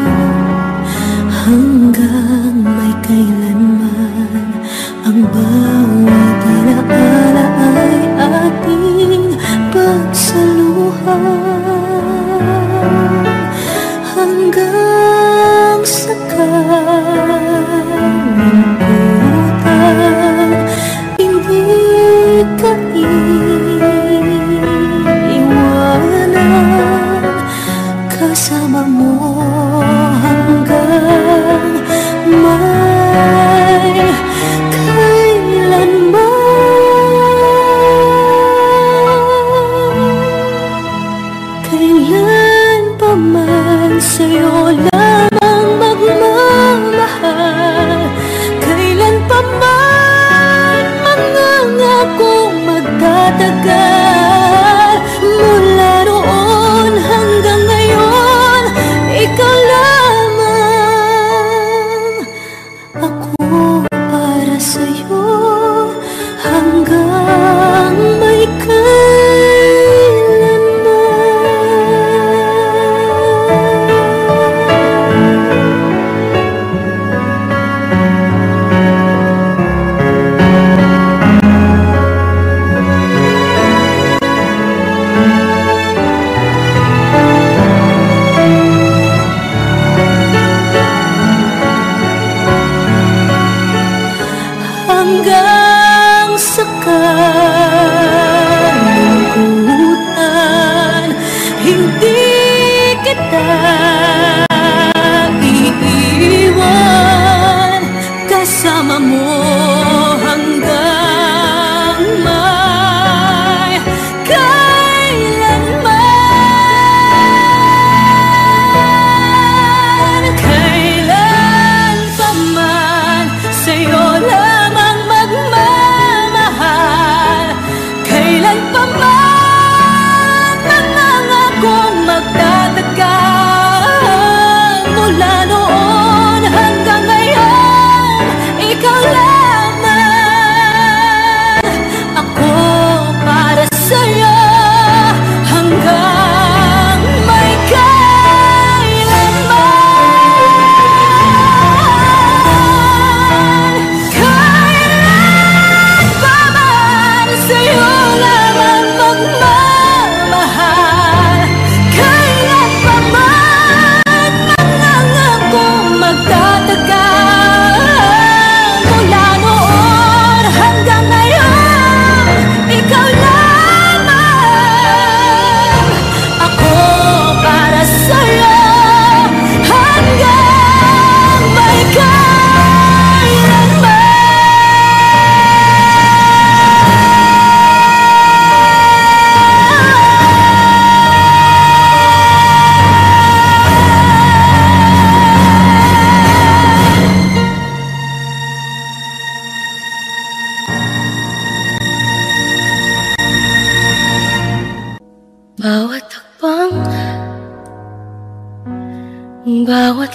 Hanggang may kailanman, ang bawat alaala ay ating pagsaluhan. Hanggang sa kalimutan, hindi ka iiwanan. Kasama mo hanggang may kailanman.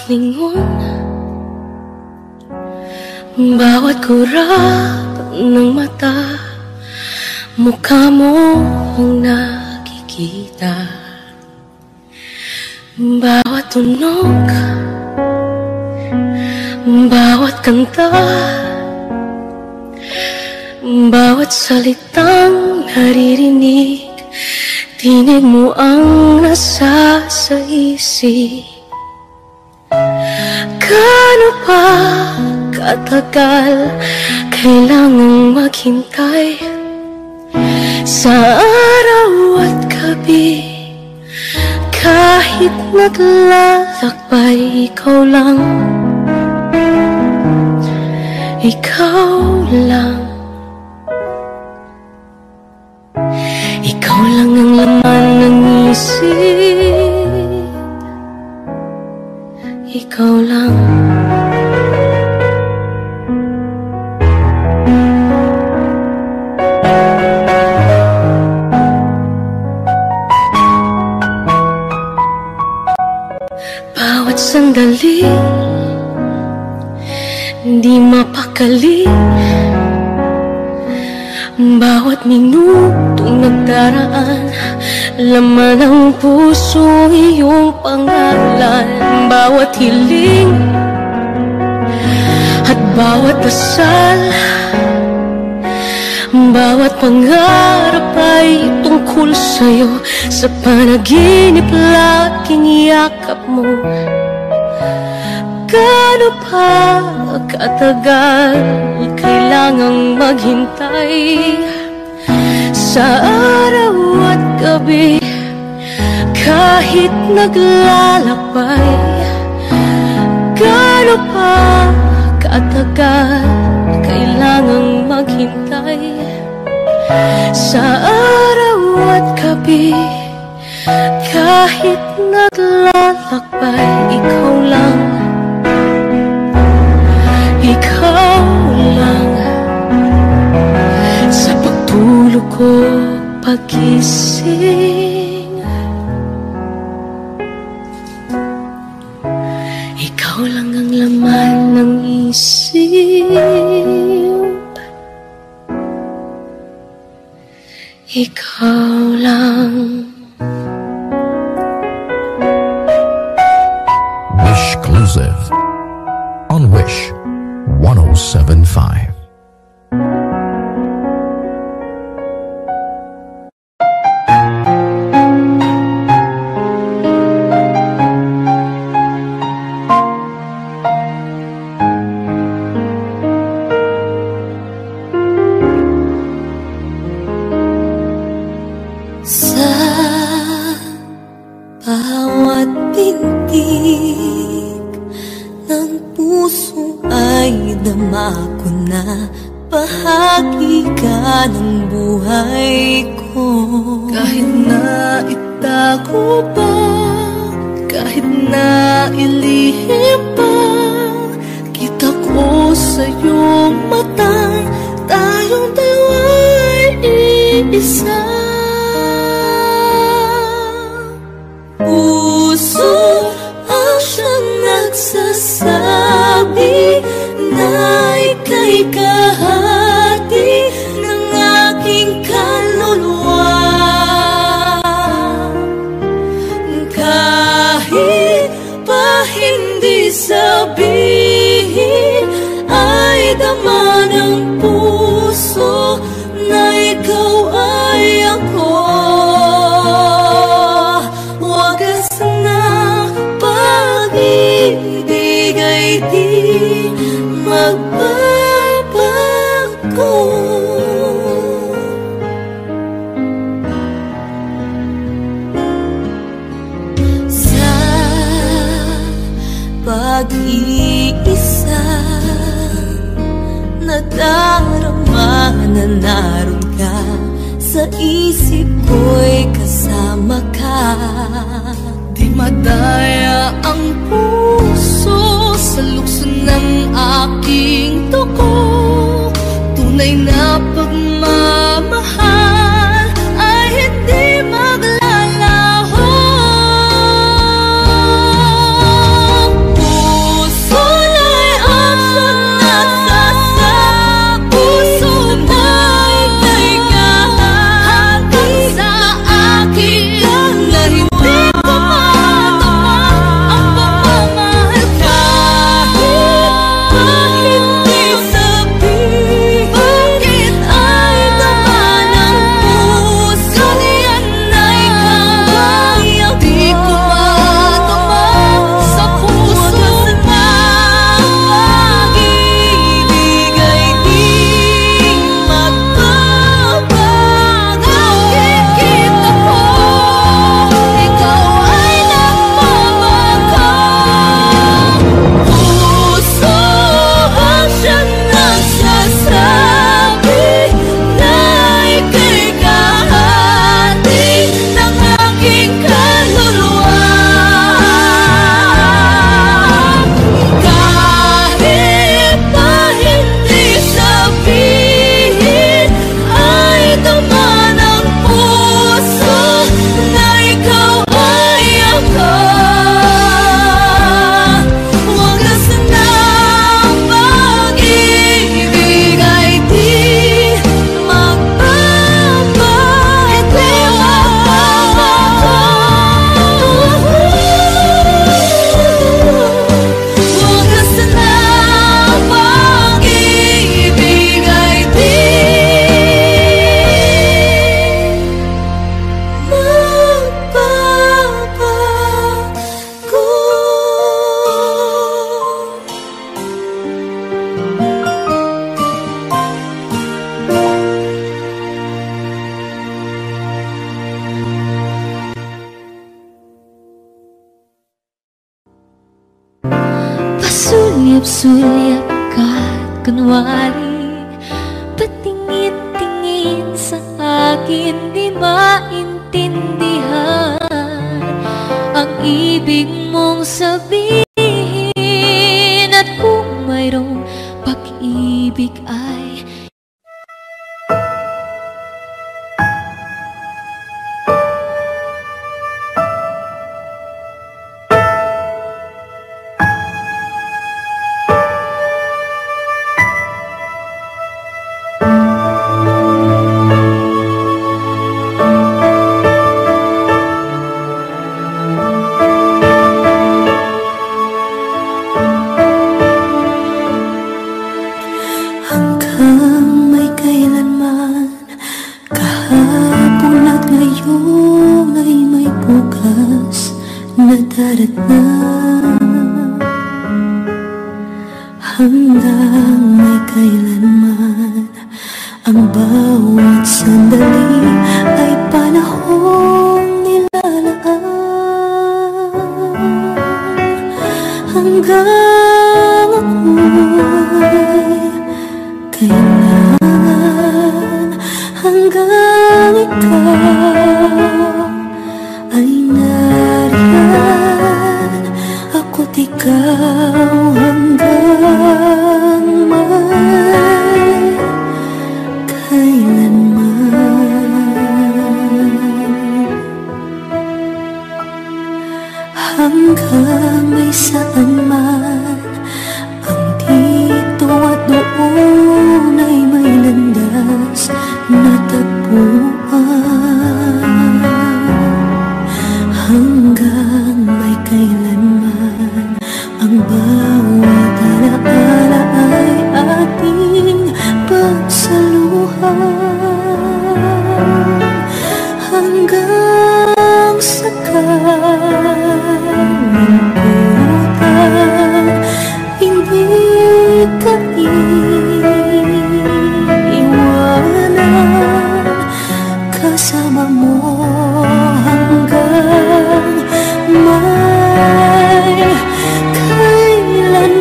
lingon, bawat kurap ng mata, mukha mo ang nakikita. Bawat tunog, bawat kanta, bawat salitang naririnig, tinig mo ang nasa sa isip. Gaano pa katagal kailangang maghintay sa araw at gabi? Kahit naglalakbay, ikaw lang, ikaw lang. Ikaw lang ang laman ng isip, ikaw lang. Bawat sandali, di mapakali. Bawat minutong nagdaraan, laman ng puso iyong pangalan. Bawat hiling at bawat dasal, bawat pangarap ay tungkol sa'yo. Sa panaginip laging yakap mo. Gaano pa katagal kailangang maghintay sa araw at gabi? Kahit naglalakbay, gaano pa katagal kailangang maghintay sa araw at gabi? Kahit naglalakbay, ikaw lang, ikaw lang. Sa pagtulog ko, pagising, ikaw lang ang laman ng isip, ikaw lang. Wishclusive on Wish 107.5. Sa bawat pintig ng puso ay dama ko na bahagi ka ng buhay ko. Kahit na itago pa, kahit na ilihim pa, kita ko sa iyong mata, tayong dalawa'y iisa. Puso ang siyang nagsasabi na ika'y kahati ng aking kaluluwa. Kahit pa hindi sabihin, ay dama ng puso na ikaw ay ako. Di magbabago. Sa pag-iisa, nadarama na naroon ka, sa isip ko'y kasama ka. Di madaya ang puso sa lukso ng aking dugo. Tunay na pagmamahal ay hindi maglalaho. Pasulyap-sulyap ka, kunwari patingin-tingin sa akin, di maintindihan ang ibig mong sabihin. At kung mayroong pag-ibig ay hanggang may kailanman. Ang bawat sandali ay panahong nilalaan. Hanggang ako'y kailangan, hanggang ikaw ay nariyan, ako't ikaw hanggang may kailanman. Hanggang may saan man, ang dito at doon ay may landas na tagpuan. Hanggang may kailanman, ang bawat alaala ay ating pagsaluhan. Hanggang sa kalimutan, hindi ka iiwanan. Kasama mo hanggang may kailanman.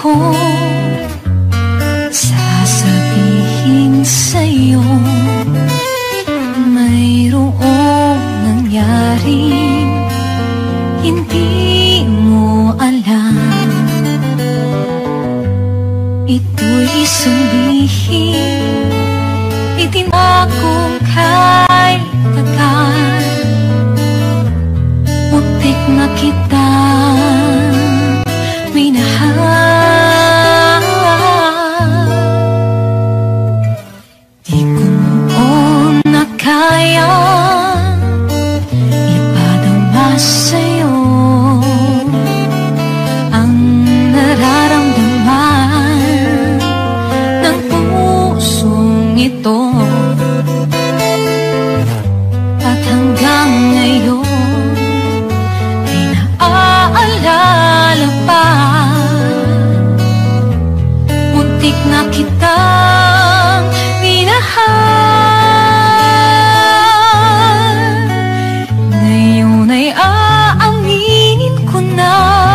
ko sasabihin sa'yo, mayroong nangyaring hindi mo alam. Ito'y isang bihing itinakong kay tagal. Muntik na kita minahal. Di ko noon na kaya ipadama sa'yo ang nararamdaman ng pusong ito. At hanggang ngayon ay naaalala pa. Muntik na kitang minahal. Ngayon ay aaminin ko na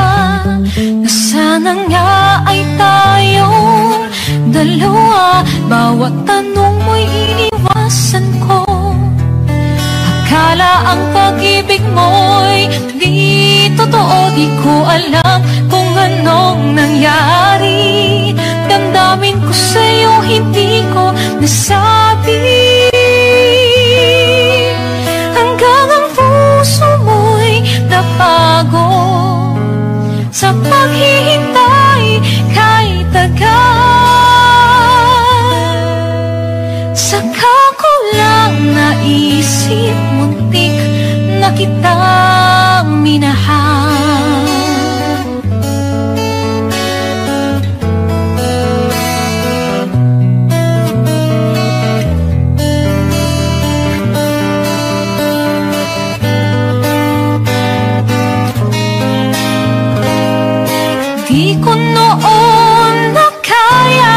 sana nga ay tayong dalawa. Bawat tanong mo'y iniwasan ko. Akala ang pag-ibig mo'y di totoo. Di ko alam kung anong nangyari. Damdamin ko sa'yo, hindi ko nasabi. Hanggang ang puso mo'y napago sa paghihintay kay tagal. Saka ko lang naisip, muntik na kitang minahal. Di ko noon na kaya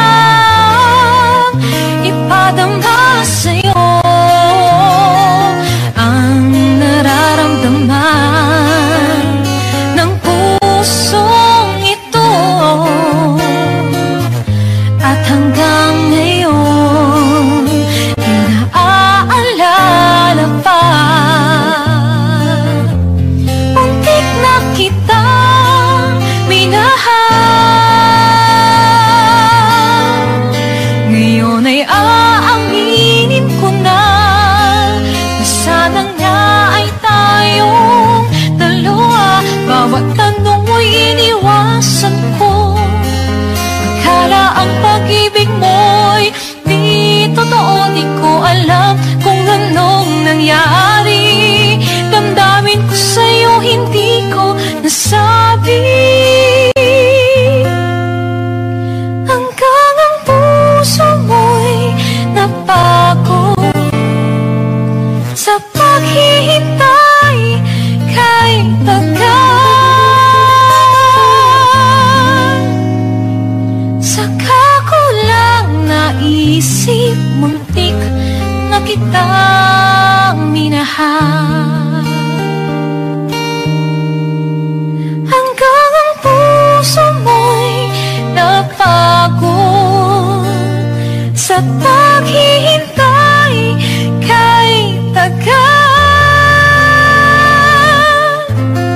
ipadama sa'yo ang nararamdaman ng pusong ito. At hanggang ngayon ay naaalala pa. Muntik na kitang minahal. Ngayon ay aaminin ko na sana nga ay tayong dalawa. Bawat tanong mo'y iniwasan ko. Akala ang pag-ibig mo'y di totoo. Di ko alam kung anong nangyari. Damdamin ko sa'yo, hindi ko nasabi. Hanggang ang puso mo'y napago sa paghihintay kay tagal. Saka ko lang naisip, muntik na kitang minahal. Hanggang ang puso mo'y napagod sa paghihintay kay tagal.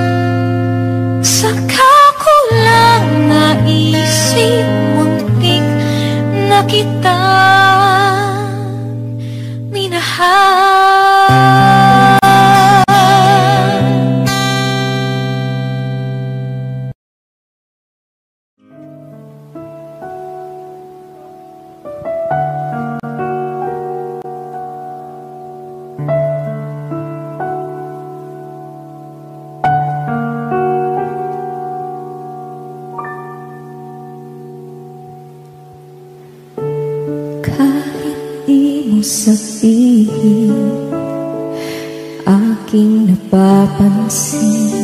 Saka ko lang naisip, muntik na kitang minahal. Kahit di mo sabihin, aking napapansin,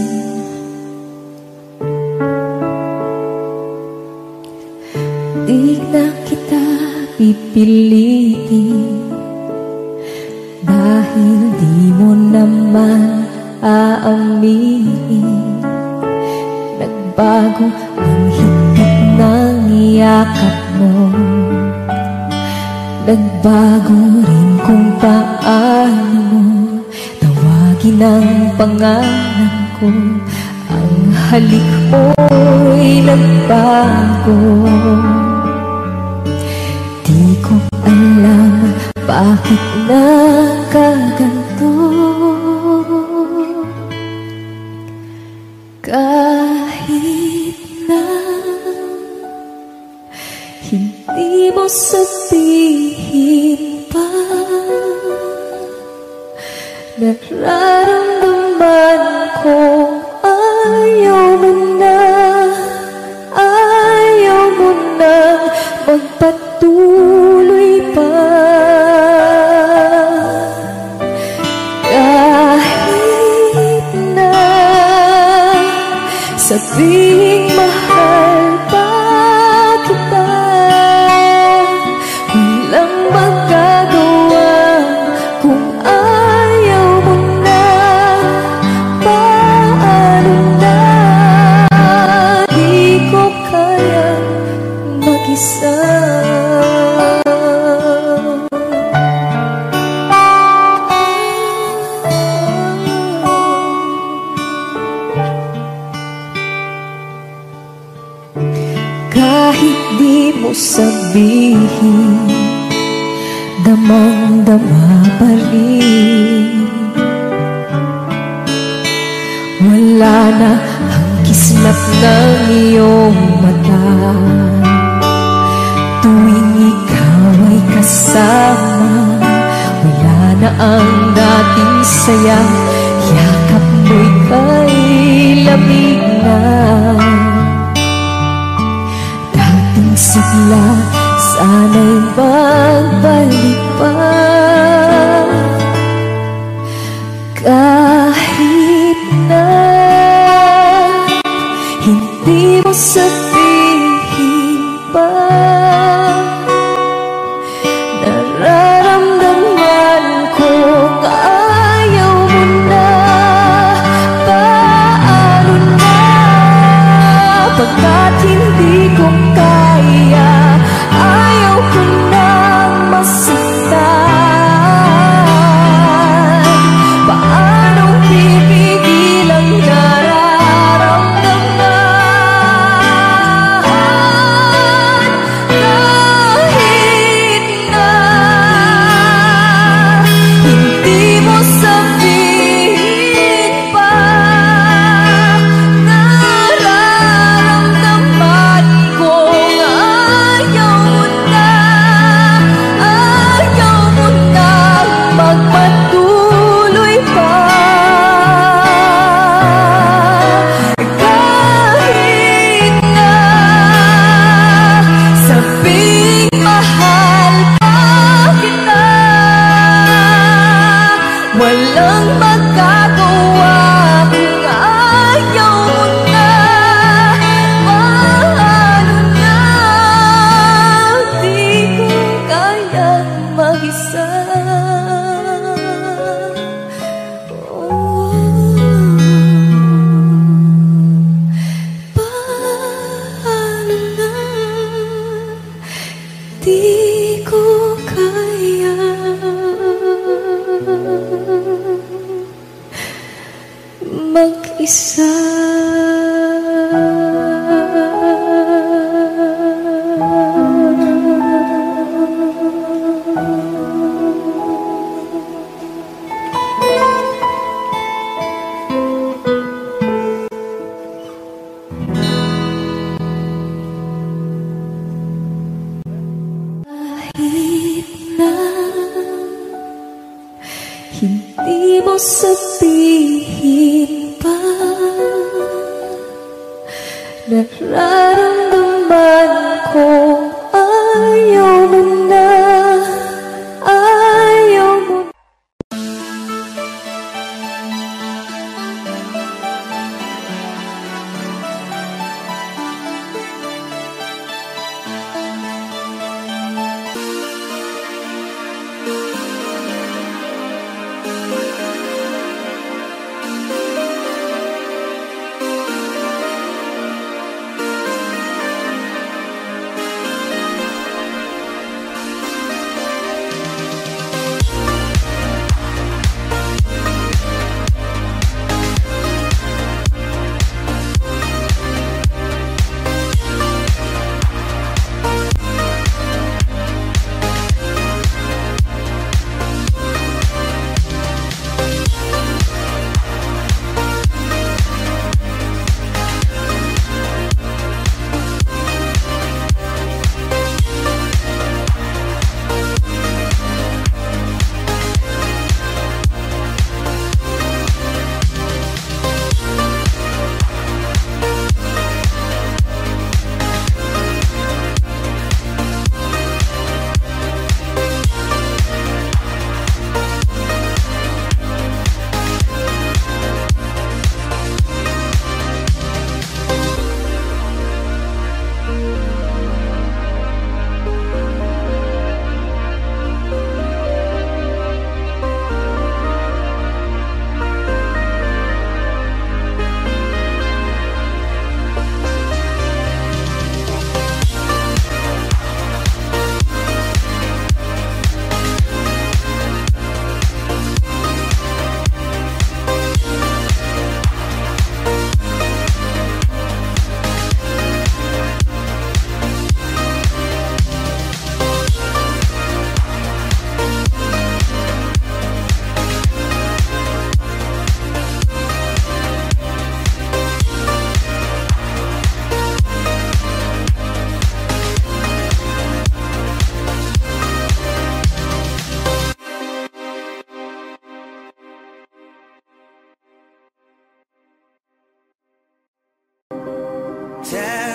di na kita pipilitin. Dahil di mo naman aaminin, nagbago ang higit ng yakap mo. Nagbago rin kung paano mo tawagin ang pangalan ko. Ang halik mo'y nagbago. Di ko alam bakit nagkaganto. Kahit na hindi mo sabihin pa, nararamdaman kong ayaw mo na, ayaw mo na magpatuloy pa. Kahit na sabihing mahal pa kita, walang magagawa kung ayaw mo na. Paano na, di ko kaya mag-isa. Kahit di mo sabihin, damang-dama pa rin. Wala na ang kislap ng iyong mata tuwing ikaw ay kasama. Wala na ang dating saya, yakap mo'y kay lamig na. Sigla, sana'y magbalik pa. Kahit na hindi mo sabihin pa, nararamdaman kong ayaw mo na. Paano na, pagkat hindi ko kaya, ayaw ko nang masaktan. Paano pipigil ang nararamdaman? Kahit na hindi mo sabihin pa, nararamdaman kong ayaw mo na, ayaw mo na magpatuloy pa. Kahit na sabing mahal pa kita, walang magagawa kung ayaw mo na. Paano na, di ko kaya mag-isa. Paano na, di ko kaya mag-isa. Kahit na hindi mo sabihin pa, nararamdaman kong ayaw mo na, ayaw mo na.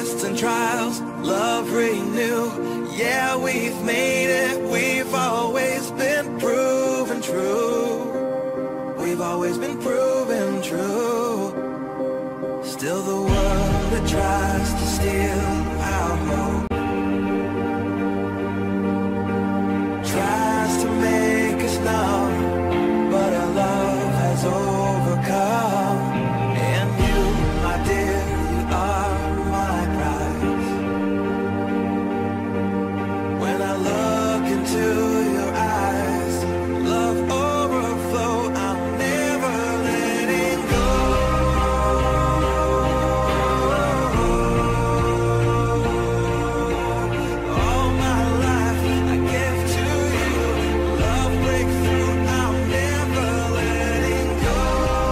tests and trials, love renew. Yeah, we've made it, we've always been proven true. We've always been proven true. Still the world that tries to steal our hope tries to make us numb, but our love has overcome. And you, my dear, you are my prize. When I look into your eyes, love overflow, I'm never letting go. All my life I give to you, love breakthrough, I'm never letting go.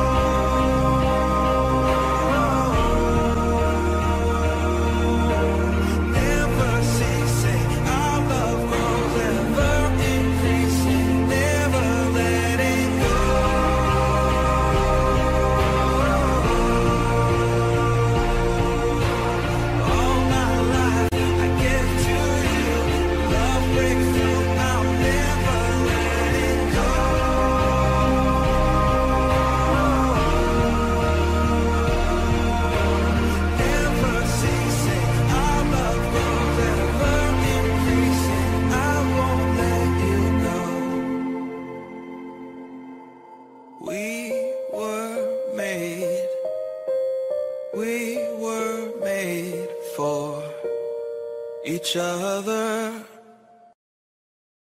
Never ceasing, our love grows ever increasing, never letting go. All my life I give to you, love breakthrough, I'm never letting go. Never ceasing, our love grows ever increasing, I won't let you go. We were made for each other.